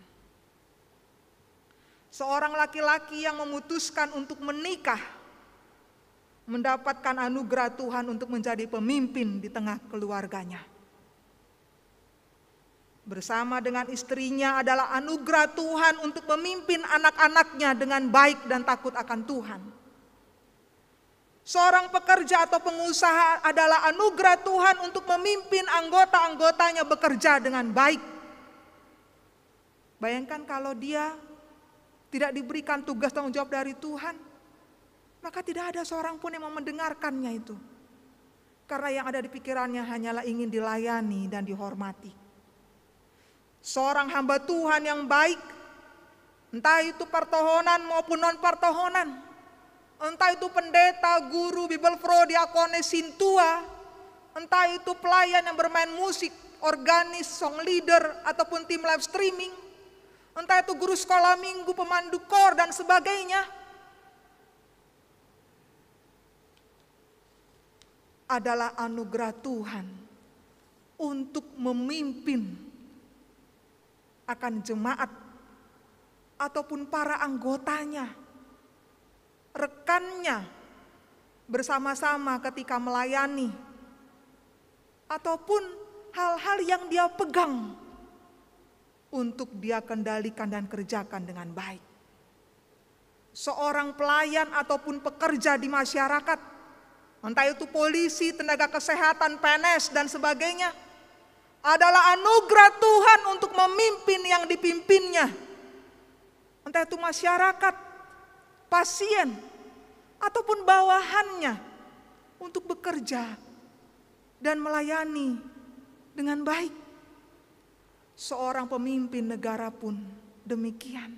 Seorang laki-laki yang memutuskan untuk menikah mendapatkan anugerah Tuhan untuk menjadi pemimpin di tengah keluarganya. Bersama dengan istrinya adalah anugerah Tuhan untuk memimpin anak-anaknya dengan baik dan takut akan Tuhan. Seorang pekerja atau pengusaha adalah anugerah Tuhan untuk memimpin anggota-anggotanya bekerja dengan baik. Bayangkan kalau dia tidak diberikan tugas tanggung jawab dari Tuhan, maka tidak ada seorang pun yang mau mendengarkannya itu. Karena yang ada di pikirannya hanyalah ingin dilayani dan dihormati. Seorang hamba Tuhan yang baik, entah itu pertohonan maupun non-pertohonan, entah itu pendeta, guru, Bible Pro, diakones, sintua, entah itu pelayan yang bermain musik, organis, song leader, ataupun tim live streaming, entah itu guru sekolah minggu, pemandu kor, dan sebagainya, adalah anugerah Tuhan untuk memimpin akan jemaat ataupun para anggotanya, rekannya bersama-sama ketika melayani, ataupun hal-hal yang dia pegang untuk dia kendalikan dan kerjakan dengan baik. Seorang pelayan ataupun pekerja di masyarakat, entah itu polisi, tenaga kesehatan, PNS, dan sebagainya, adalah anugerah Tuhan untuk memimpin yang dipimpinnya. Entah itu masyarakat, pasien, ataupun bawahannya untuk bekerja dan melayani dengan baik. Seorang pemimpin negara pun demikian.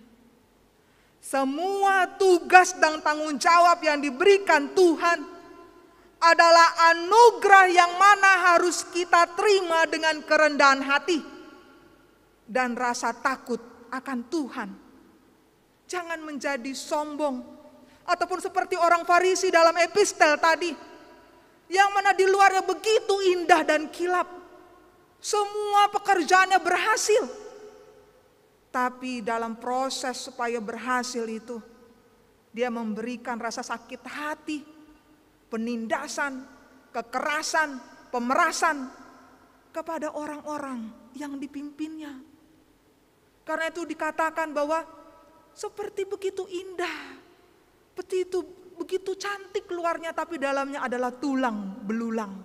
Semua tugas dan tanggung jawab yang diberikan Tuhan adalah anugerah yang mana harus kita terima dengan kerendahan hati dan rasa takut akan Tuhan. Jangan menjadi sombong ataupun seperti orang Farisi dalam epistel tadi, yang mana di luarnya begitu indah dan kilap, semua pekerjaannya berhasil, tapi dalam proses supaya berhasil itu dia memberikan rasa sakit hati, penindasan, kekerasan, pemerasan kepada orang-orang yang dipimpinnya. Karena itu dikatakan bahwa seperti begitu indah, begitu cantik luarnya, tapi dalamnya adalah tulang belulang.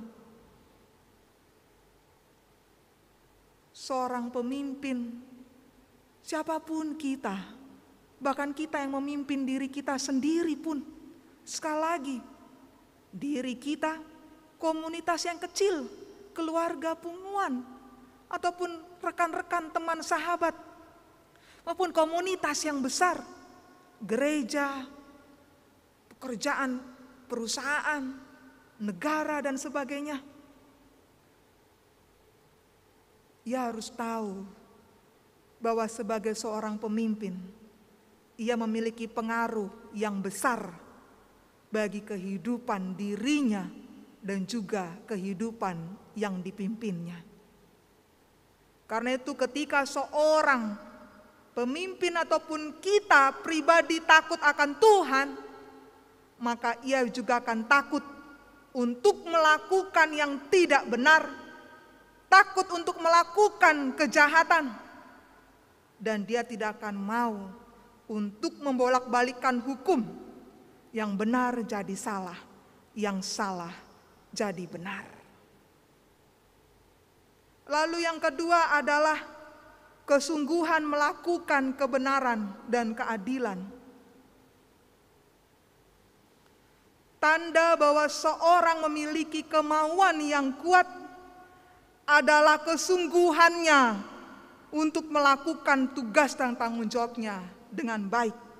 Seorang pemimpin, siapapun kita, bahkan kita yang memimpin diri kita sendiri pun, sekali lagi, diri kita, komunitas yang kecil, keluarga punguan, ataupun rekan-rekan teman sahabat, maupun komunitas yang besar, gereja, pekerjaan, perusahaan, negara, dan sebagainya. Ia harus tahu bahwa sebagai seorang pemimpin, ia memiliki pengaruh yang besar bagi kehidupan dirinya dan juga kehidupan yang dipimpinnya. Karena itu ketika seorang pemimpin ataupun kita pribadi takut akan Tuhan, maka ia juga akan takut untuk melakukan yang tidak benar, takut untuk melakukan kejahatan, dan dia tidak akan mau untuk membolak-balikkan hukum. Yang benar jadi salah, yang salah jadi benar. Lalu yang kedua adalah kesungguhan melakukan kebenaran dan keadilan. Tanda bahwa seorang memiliki kemauan yang kuat adalah kesungguhannya untuk melakukan tugas dan tanggung jawabnya dengan baik.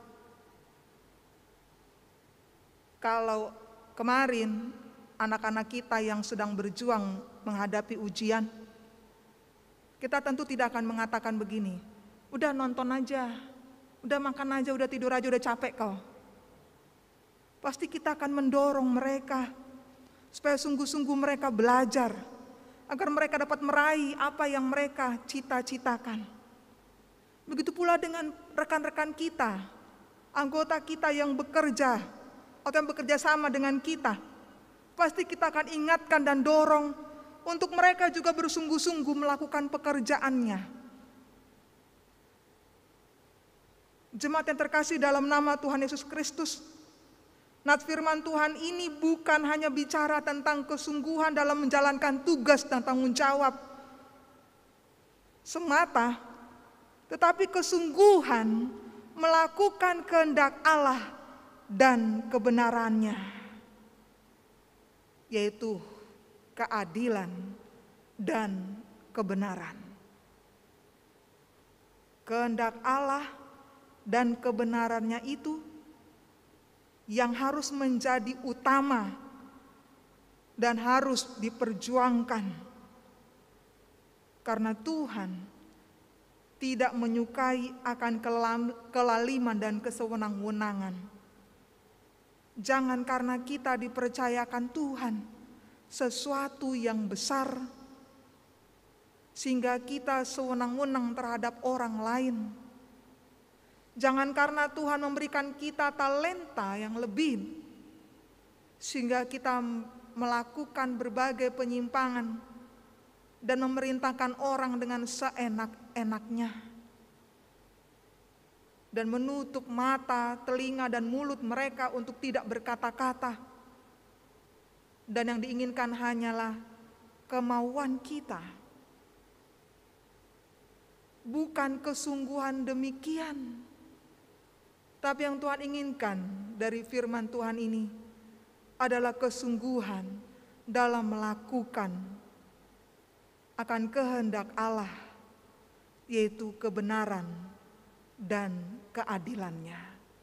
Kalau kemarin anak-anak kita yang sedang berjuang menghadapi ujian, kita tentu tidak akan mengatakan begini, udah nonton aja, udah makan aja, udah tidur aja, udah capek kau. pasti kita akan mendorong mereka supaya sungguh-sungguh mereka belajar, agar mereka dapat meraih apa yang mereka cita-citakan. Begitu pula dengan rekan-rekan kita, anggota kita yang bekerja atau yang bekerja sama dengan kita. Pasti kita akan ingatkan dan dorong untuk mereka juga bersungguh-sungguh melakukan pekerjaannya. Jemaat yang terkasih dalam nama Tuhan Yesus Kristus, nats firman Tuhan ini bukan hanya bicara tentang kesungguhan dalam menjalankan tugas dan tanggung jawab semata, tetapi kesungguhan melakukan kehendak Allah dan kebenarannya, yaitu keadilan dan kebenaran. Kehendak Allah dan kebenarannya itu yang harus menjadi utama dan harus diperjuangkan. Karena Tuhan tidak menyukai akan kelaliman dan kesewenang-wenangan. Jangan karena kita dipercayakan Tuhan sesuatu yang besar, sehingga kita sewenang-wenang terhadap orang lain. Jangan karena Tuhan memberikan kita talenta yang lebih, sehingga kita melakukan berbagai penyimpangan dan memerintahkan orang dengan seenak-enaknya, dan menutup mata, telinga, dan mulut mereka untuk tidak berkata-kata. Dan yang diinginkan hanyalah kemauan kita, bukan kesungguhan demikian. Tapi yang Tuhan inginkan dari firman Tuhan ini adalah kesungguhan dalam melakukan akan kehendak Allah, yaitu kebenaran dan keadilannya.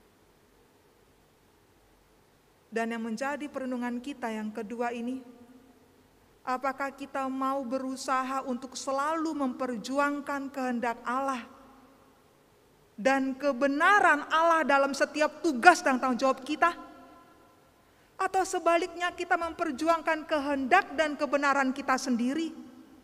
Dan yang menjadi perenungan kita yang kedua ini, apakah kita mau berusaha untuk selalu memperjuangkan kehendak Allah dan kebenaran Allah dalam setiap tugas dan tanggung jawab kita? Atau sebaliknya kita memperjuangkan kehendak dan kebenaran kita sendiri?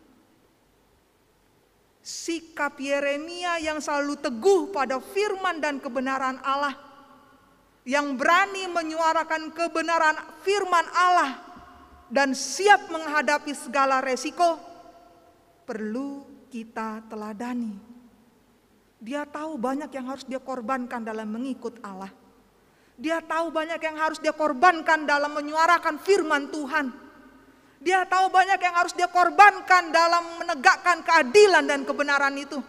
Sikap Yeremia yang selalu teguh pada firman dan kebenaran Allah, yang berani menyuarakan kebenaran firman Allah dan siap menghadapi segala resiko, perlu kita teladani. Dia tahu banyak yang harus dia korbankan dalam mengikut Allah. Dia tahu banyak yang harus dia korbankan dalam menyuarakan firman Tuhan. Dia tahu banyak yang harus dia korbankan dalam menegakkan keadilan dan kebenaran itu.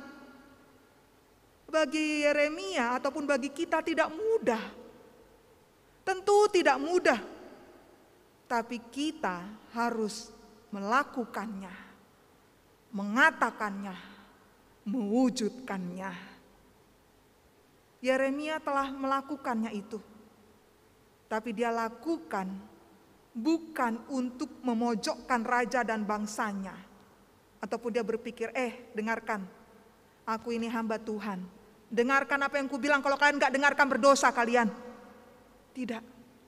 Bagi Yeremia ataupun bagi kita tidak mudah. Tentu tidak mudah. Tapi kita harus melakukannya, mengatakannya, mewujudkannya. Yeremia telah melakukannya itu. Tapi dia lakukan bukan untuk memojokkan raja dan bangsanya. Ataupun dia berpikir, dengarkan, aku ini hamba Tuhan. Dengarkan apa yang kubilang, kalau kalian gak dengarkan berdosa kalian. Tidak.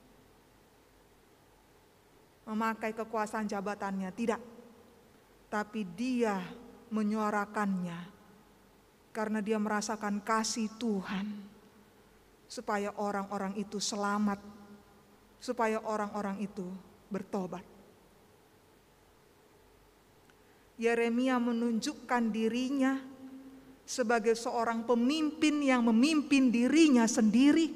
Memakai kekuasaan jabatannya, tidak. Tapi dia menyuarakannya karena dia merasakan kasih Tuhan, supaya orang-orang itu selamat, supaya orang-orang itu bertobat. Yeremia menunjukkan dirinya sebagai seorang pemimpin yang memimpin dirinya sendiri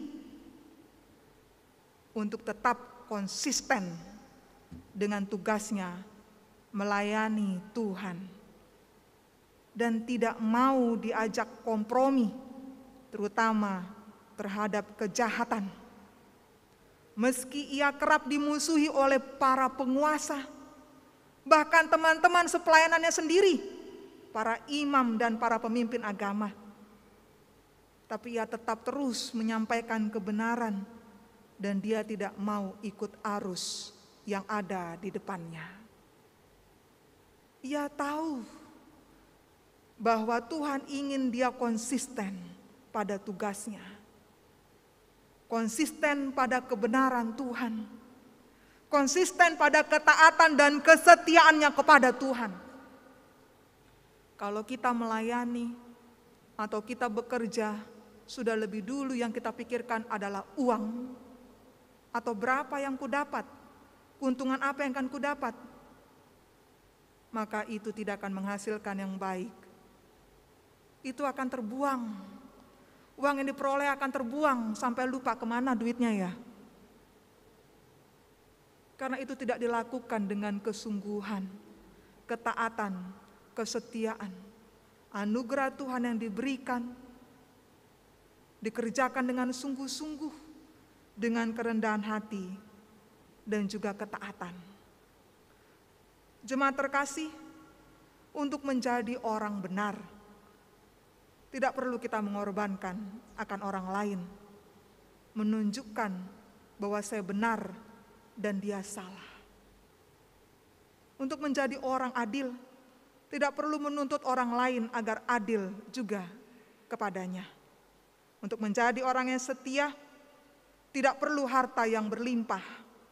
untuk tetap konsisten dengan tugasnya melayani Tuhan dan tidak mau diajak kompromi, terutama terhadap kejahatan. Meski ia kerap dimusuhi oleh para penguasa, bahkan teman-teman sepelayanannya sendiri, para imam dan para pemimpin agama, tapi ia tetap terus menyampaikan kebenaran dan dia tidak mau ikut arus yang ada di depannya. Ia tahu bahwa Tuhan ingin dia konsisten pada tugasnya. konsisten pada kebenaran Tuhan, konsisten pada ketaatan dan kesetiaannya kepada Tuhan. Kalau kita melayani atau kita bekerja, sudah lebih dulu yang kita pikirkan adalah uang, atau berapa yang kudapat, keuntungan apa yang akan kudapat, maka itu tidak akan menghasilkan yang baik. Itu akan terbuang. Uang yang diperoleh akan terbuang sampai lupa kemana duitnya ya. Karena itu tidak dilakukan dengan kesungguhan, ketaatan, kesetiaan. Anugerah Tuhan yang diberikan, dikerjakan dengan sungguh-sungguh, dengan kerendahan hati, dan juga ketaatan. Jemaat terkasih, untuk menjadi orang benar, tidak perlu kita mengorbankan akan orang lain, menunjukkan bahwa saya benar dan dia salah. Untuk menjadi orang adil, tidak perlu menuntut orang lain agar adil juga kepadanya. Untuk menjadi orang yang setia, tidak perlu harta yang berlimpah.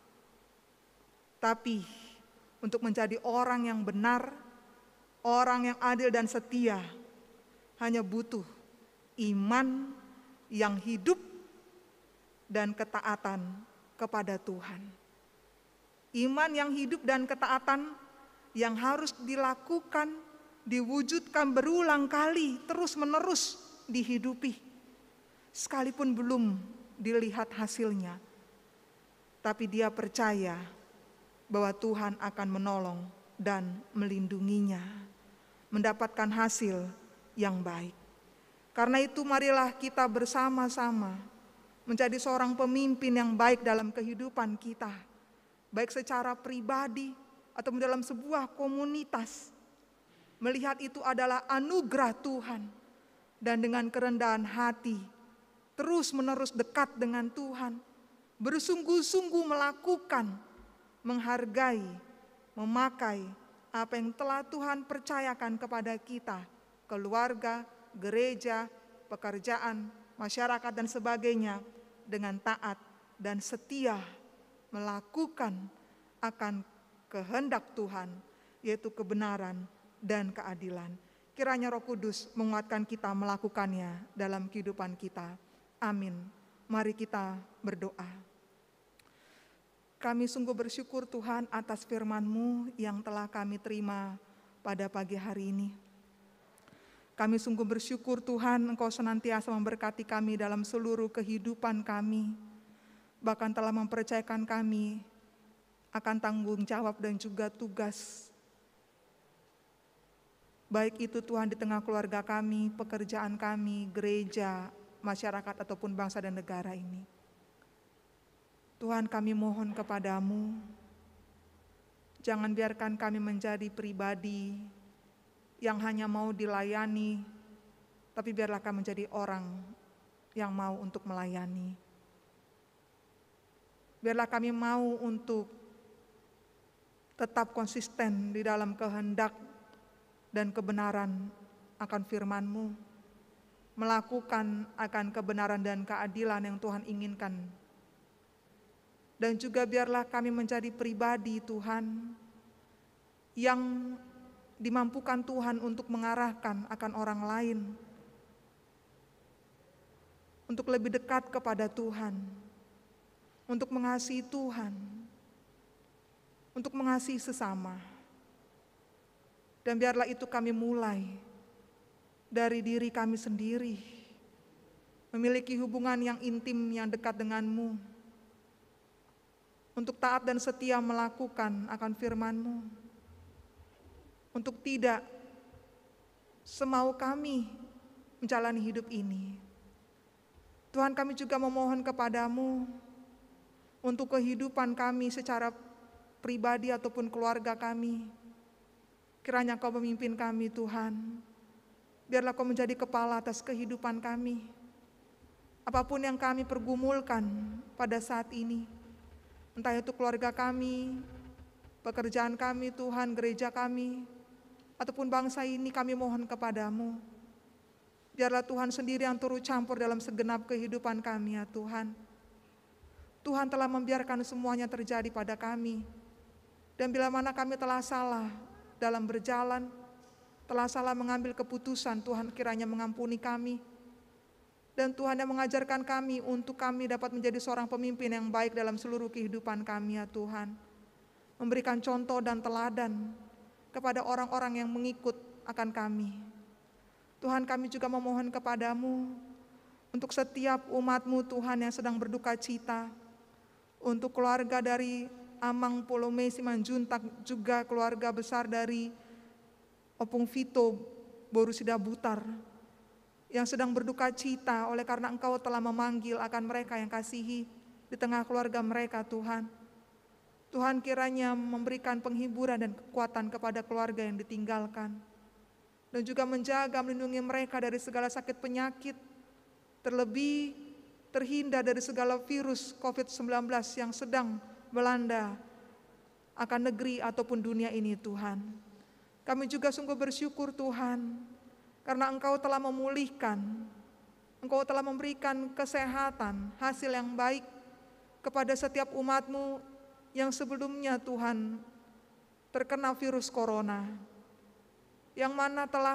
Tapi untuk menjadi orang yang benar, orang yang adil dan setia, hanya butuh iman yang hidup dan ketaatan kepada Tuhan. Iman yang hidup dan ketaatan yang harus dilakukan, diwujudkan berulang kali, terus-menerus dihidupi. Sekalipun belum dilihat hasilnya, tapi dia percaya bahwa Tuhan akan menolong dan melindunginya, mendapatkan hasil yang baik. Karena itu marilah kita bersama-sama menjadi seorang pemimpin yang baik dalam kehidupan kita, baik secara pribadi atau dalam sebuah komunitas. Melihat itu adalah anugerah Tuhan, dan dengan kerendahan hati terus-menerus dekat dengan Tuhan, bersungguh-sungguh melakukan, menghargai, memakai apa yang telah Tuhan percayakan kepada kita, keluarga, gereja, pekerjaan, masyarakat dan sebagainya, dengan taat dan setia melakukan akan kehendak Tuhan, yaitu kebenaran dan keadilan. Kiranya Roh Kudus menguatkan kita melakukannya dalam kehidupan kita. Amin. Mari kita berdoa. Kami sungguh bersyukur Tuhan atas firman-Mu yang telah kami terima pada pagi hari ini. Kami sungguh bersyukur Tuhan, Engkau senantiasa memberkati kami dalam seluruh kehidupan kami. Bahkan telah mempercayakan kami akan tanggung jawab dan juga tugas. Baik itu Tuhan di tengah keluarga kami, pekerjaan kami, gereja, masyarakat ataupun bangsa dan negara ini. Tuhan, kami mohon kepadamu, jangan biarkan kami menjadi pribadi yang hanya mau dilayani, tapi biarlah kami menjadi orang yang mau untuk melayani. Biarlah kami mau untuk tetap konsisten di dalam kehendak dan kebenaran akan firman-Mu, melakukan akan kebenaran dan keadilan yang Tuhan inginkan. Dan juga biarlah kami menjadi pribadi Tuhan yang dimampukan Tuhan untuk mengarahkan akan orang lain, untuk lebih dekat kepada Tuhan, untuk mengasihi Tuhan, untuk mengasihi sesama. Dan biarlah itu kami mulai dari diri kami sendiri, memiliki hubungan yang intim, yang dekat denganmu, untuk taat dan setia melakukan akan firman-Mu, untuk tidak semau kami menjalani hidup ini. Tuhan, kami juga memohon kepadamu untuk kehidupan kami secara pribadi ataupun keluarga kami. Kiranya Kau memimpin kami Tuhan, biarlah Kau menjadi kepala atas kehidupan kami. Apapun yang kami pergumulkan pada saat ini, entah itu keluarga kami, pekerjaan kami Tuhan, gereja kami, ataupun bangsa ini, kami mohon kepadamu. Biarlah Tuhan sendiri yang turut campur dalam segenap kehidupan kami ya Tuhan. Tuhan telah membiarkan semuanya terjadi pada kami. Dan bila mana kami telah salah dalam berjalan, telah salah mengambil keputusan, Tuhan kiranya mengampuni kami. Dan Tuhan yang mengajarkan kami untuk kami dapat menjadi seorang pemimpin yang baik dalam seluruh kehidupan kami ya Tuhan. Memberikan contoh dan teladan kepada orang-orang yang mengikut akan kami. Tuhan, kami juga memohon kepadamu untuk setiap umat-Mu Tuhan yang sedang berduka cita, untuk keluarga dari Amang Polome Simanjuntak, juga keluarga besar dari Opung Vito Borusida Butar, yang sedang berduka cita oleh karena Engkau telah memanggil akan mereka yang kasihi di tengah keluarga mereka Tuhan. Tuhan kiranya memberikan penghiburan dan kekuatan kepada keluarga yang ditinggalkan, dan juga menjaga melindungi mereka dari segala sakit penyakit, terlebih terhindar dari segala virus COVID-19 yang sedang melanda akan negeri ataupun dunia ini Tuhan. Kami juga sungguh bersyukur Tuhan, karena Engkau telah memulihkan, Engkau telah memberikan kesehatan, hasil yang baik kepada setiap umat-Mu yang sebelumnya Tuhan terkena virus corona, yang mana telah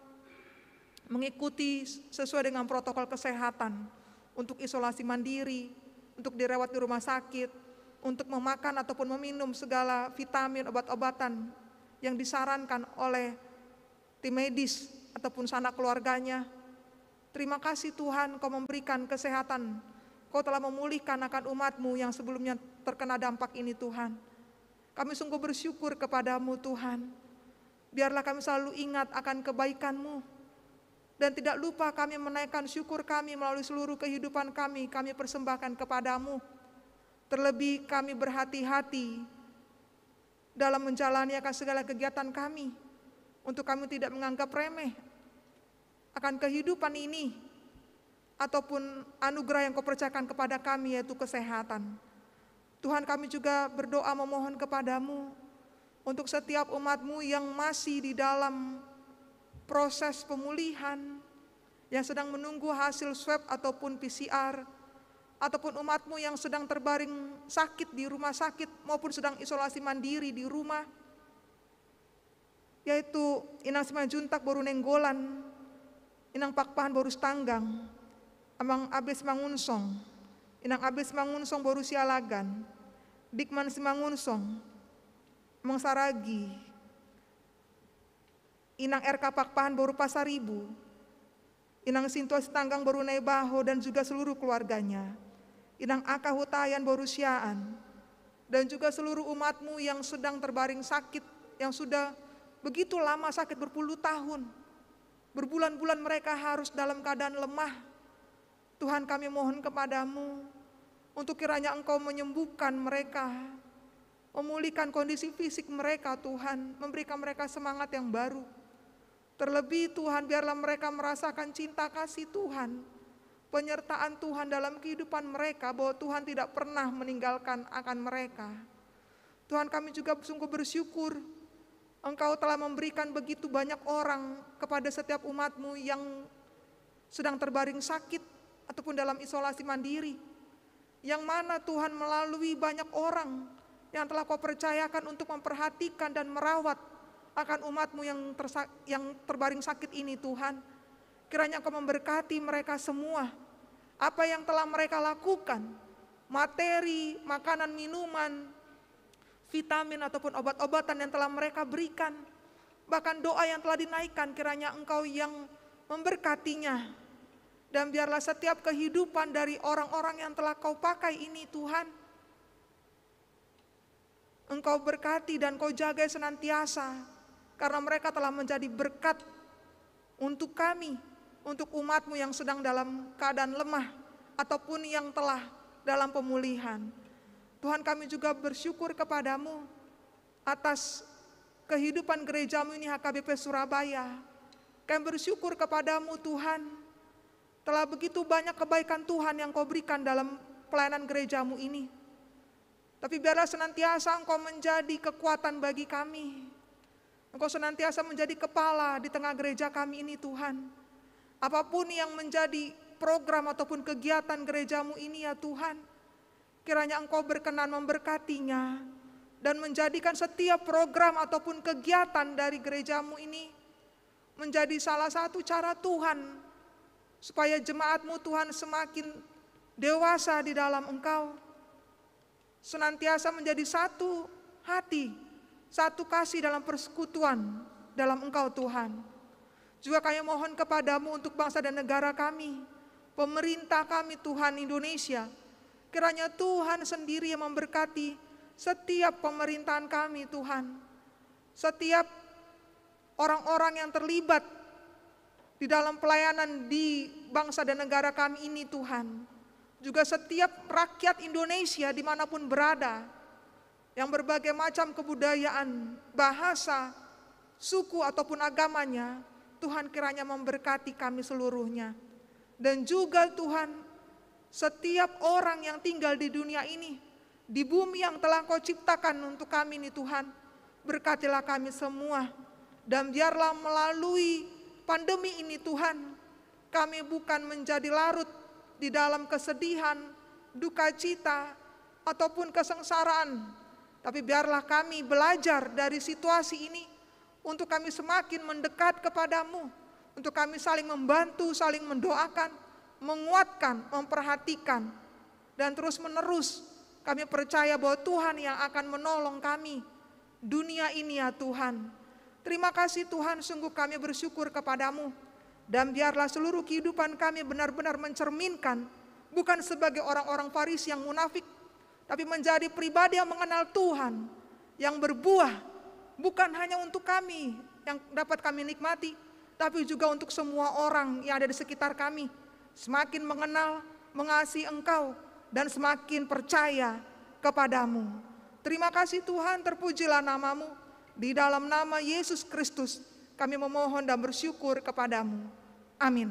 mengikuti sesuai dengan protokol kesehatan, untuk isolasi mandiri, untuk dirawat di rumah sakit, untuk memakan ataupun meminum segala vitamin, obat-obatan yang disarankan oleh tim medis ataupun sanak keluarganya. Terima kasih Tuhan, Kau memberikan kesehatan, Kau telah memulihkan akan umat-Mu yang sebelumnya terkena dampak ini Tuhan. Kami sungguh bersyukur kepadamu Tuhan. Biarlah kami selalu ingat akan kebaikan-Mu, dan tidak lupa kami menaikkan syukur kami melalui seluruh kehidupan kami persembahkan kepadamu. Terlebih kami berhati-hati dalam menjalani akan segala kegiatan kami, untuk kami tidak menganggap remeh akan kehidupan ini, ataupun anugerah yang Kau percayakan kepada kami, yaitu kesehatan. Tuhan, kami juga berdoa memohon kepadamu untuk setiap umat-Mu yang masih di dalam proses pemulihan, yang sedang menunggu hasil swab ataupun PCR, ataupun umat-Mu yang sedang terbaring sakit di rumah sakit maupun sedang isolasi mandiri di rumah, yaitu Inang Simanjuntak Boru Nenggolan, Inang Pakpahan Boru Stanggang, Amang Abes Mangunsong, Inang Abes Mangunsong Boru Sialagan, Dikman Simangunsong, Amang Saragi, Inang RK Pakpahan Boru Pasaribu, Inang Sintua Sitanggang Boru Naibaho dan juga seluruh keluarganya, Inang Aka Hutayan Boru Siaan, dan juga seluruh umat-Mu yang sedang terbaring sakit, yang sudah begitu lama sakit berpuluh tahun, berbulan-bulan mereka harus dalam keadaan lemah. Tuhan, kami mohon kepadamu untuk kiranya Engkau menyembuhkan mereka, memulihkan kondisi fisik mereka Tuhan, memberikan mereka semangat yang baru. Terlebih Tuhan, biarlah mereka merasakan cinta kasih Tuhan, penyertaan Tuhan dalam kehidupan mereka, bahwa Tuhan tidak pernah meninggalkan akan mereka. Tuhan, kami juga sungguh bersyukur Engkau telah memberikan begitu banyak orang kepada setiap umat-Mu yang sedang terbaring sakit ataupun dalam isolasi mandiri, yang mana Tuhan melalui banyak orang yang telah Kau percayakan untuk memperhatikan dan merawat akan umat-Mu yang terbaring sakit ini Tuhan. Kiranya Kau memberkati mereka semua, apa yang telah mereka lakukan, materi, makanan, minuman, vitamin ataupun obat-obatan yang telah mereka berikan, bahkan doa yang telah dinaikkan, kiranya Engkau yang memberkatinya. Dan biarlah setiap kehidupan dari orang-orang yang telah Kau pakai ini Tuhan, Engkau berkati dan Kau jaga senantiasa, karena mereka telah menjadi berkat untuk kami, untuk umat-Mu yang sedang dalam keadaan lemah ataupun yang telah dalam pemulihan. Tuhan, kami juga bersyukur kepadamu atas kehidupan gereja-Mu ini HKBP Surabaya. Kami bersyukur kepadamu Tuhan, telah begitu banyak kebaikan Tuhan yang Kau berikan dalam pelayanan gereja-Mu ini. Tapi biarlah senantiasa Engkau menjadi kekuatan bagi kami. Engkau senantiasa menjadi kepala di tengah gereja kami ini Tuhan. Apapun yang menjadi program ataupun kegiatan gereja-Mu ini ya Tuhan, kiranya Engkau berkenan memberkatinya dan menjadikan setiap program ataupun kegiatan dari gerejamu ini menjadi salah satu cara Tuhan supaya jemaat-Mu Tuhan semakin dewasa di dalam Engkau, senantiasa menjadi satu hati, satu kasih dalam persekutuan dalam Engkau Tuhan. Juga kami mohon kepadamu untuk bangsa dan negara kami, pemerintah kami Tuhan Indonesia, kiranya Tuhan sendiri yang memberkati setiap pemerintahan kami Tuhan, setiap orang-orang yang terlibat di dalam pelayanan di bangsa dan negara kami ini Tuhan. Juga setiap rakyat Indonesia dimanapun berada, yang berbagai macam kebudayaan, bahasa, suku ataupun agamanya, Tuhan kiranya memberkati kami seluruhnya. Dan juga Tuhan, setiap orang yang tinggal di dunia ini, di bumi yang telah Kau ciptakan untuk kami ini Tuhan, berkatilah kami semua. Dan biarlah melalui pandemi ini Tuhan, kami bukan menjadi larut di dalam kesedihan, duka cita, ataupun kesengsaraan. Tapi biarlah kami belajar dari situasi ini, untuk kami semakin mendekat kepadamu, untuk kami saling membantu, saling mendoakan, menguatkan, memperhatikan, dan terus menerus kami percaya bahwa Tuhan yang akan menolong kami dunia ini ya Tuhan. Terima kasih Tuhan, sungguh kami bersyukur kepadamu. Dan biarlah seluruh kehidupan kami benar-benar mencerminkan, bukan sebagai orang-orang Farisi yang munafik, tapi menjadi pribadi yang mengenal Tuhan, yang berbuah, bukan hanya untuk kami yang dapat kami nikmati, tapi juga untuk semua orang yang ada di sekitar kami. Semakin mengenal, mengasihi Engkau, dan semakin percaya kepadamu. Terima kasih Tuhan, terpujilah nama-Mu. Di dalam nama Yesus Kristus kami memohon dan bersyukur kepadamu. Amin.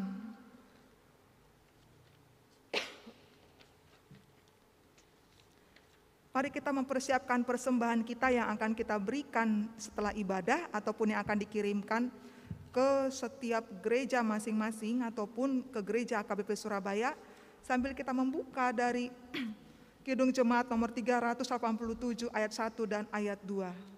Mari kita mempersiapkan persembahan kita yang akan kita berikan setelah ibadah ataupun yang akan dikirimkan ke setiap gereja masing-masing ataupun ke gereja AKBP Surabaya, sambil kita membuka dari Kidung Jemaat nomor 387 ayat 1 dan ayat 2.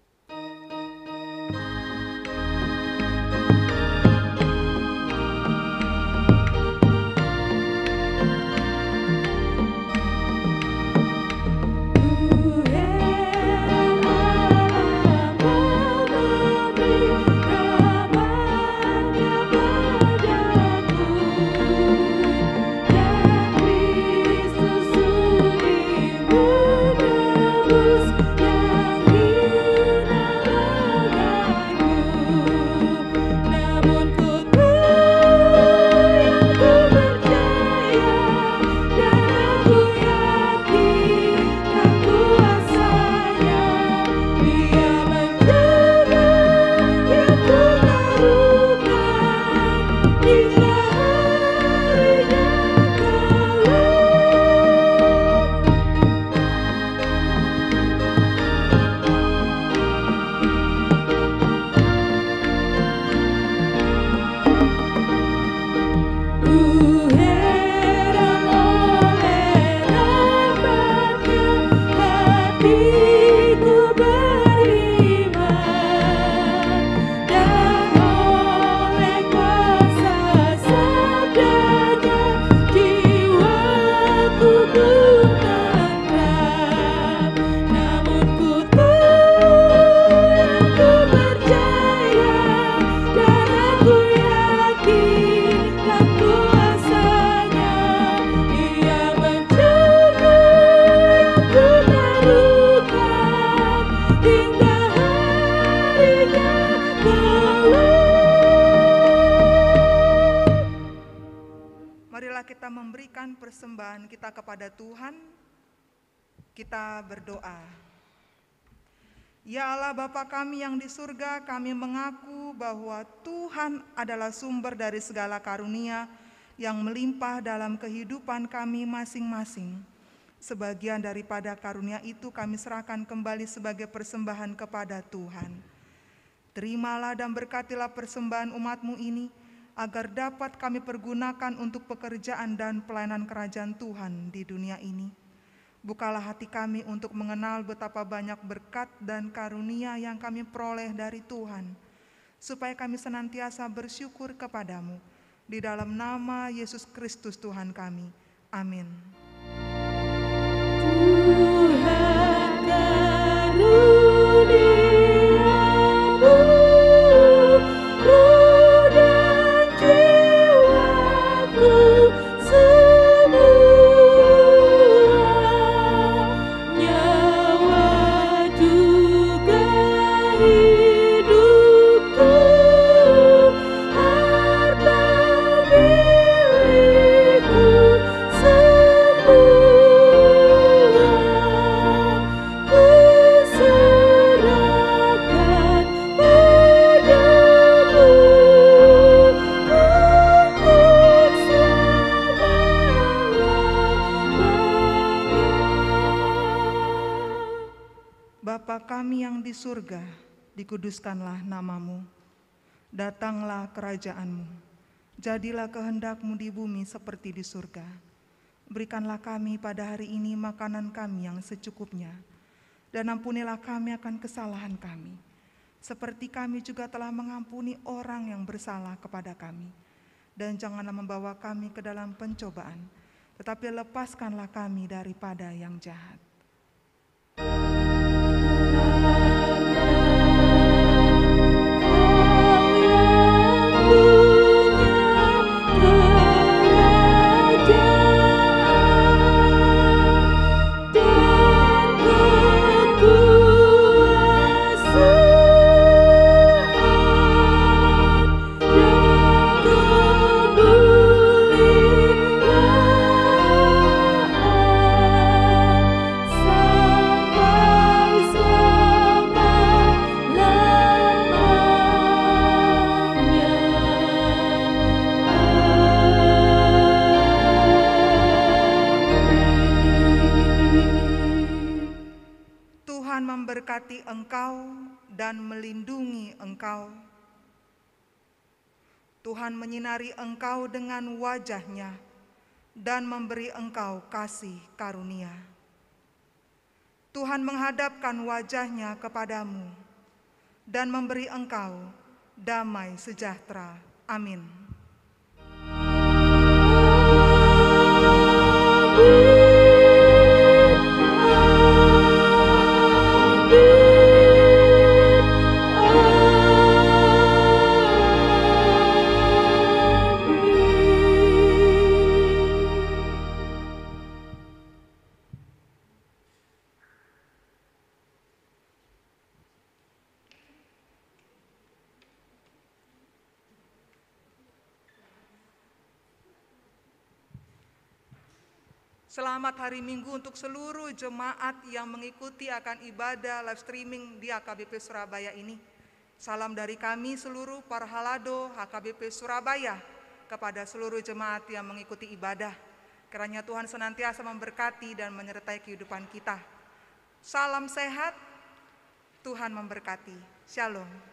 Persembahan kita kepada Tuhan, kita berdoa. Ya Allah Bapa kami yang di surga, kami mengaku bahwa Tuhan adalah sumber dari segala karunia yang melimpah dalam kehidupan kami masing-masing. Sebagian daripada karunia itu kami serahkan kembali sebagai persembahan kepada Tuhan. Terimalah dan berkatilah persembahan umat-Mu ini, agar dapat kami pergunakan untuk pekerjaan dan pelayanan kerajaan Tuhan di dunia ini. Bukalah hati kami untuk mengenal betapa banyak berkat dan karunia yang kami peroleh dari Tuhan, supaya kami senantiasa bersyukur kepadamu. Di dalam nama Yesus Kristus Tuhan kami. Amin. Tuhan karuniamu, roh dan jiwaku semua, nyawa juga hidupku, harta milikku semua, ku serahkan padamu untuk selama-lamanya. Bapa kami yang di surga, dikuduskanlah namamu. Datanglah kerajaanmu. Jadilah kehendak-Mu di bumi seperti di surga. Berikanlah kami pada hari ini makanan kami yang secukupnya. Dan ampunilah kami akan kesalahan kami, seperti kami juga telah mengampuni orang yang bersalah kepada kami. Dan janganlah membawa kami ke dalam pencobaan, tetapi lepaskanlah kami daripada yang jahat. Tuhan memberkati engkau dan melindungi engkau. Tuhan menyinari engkau dengan wajah-Nya dan memberi engkau kasih karunia. Tuhan menghadapkan wajah-Nya kepadamu dan memberi engkau damai sejahtera. Amin. Selamat hari Minggu untuk seluruh jemaat yang mengikuti akan ibadah live streaming di HKBP Surabaya ini. Salam dari kami seluruh para halado HKBP Surabaya kepada seluruh jemaat yang mengikuti ibadah. Kiranya Tuhan senantiasa memberkati dan menyertai kehidupan kita. Salam sehat, Tuhan memberkati. Shalom.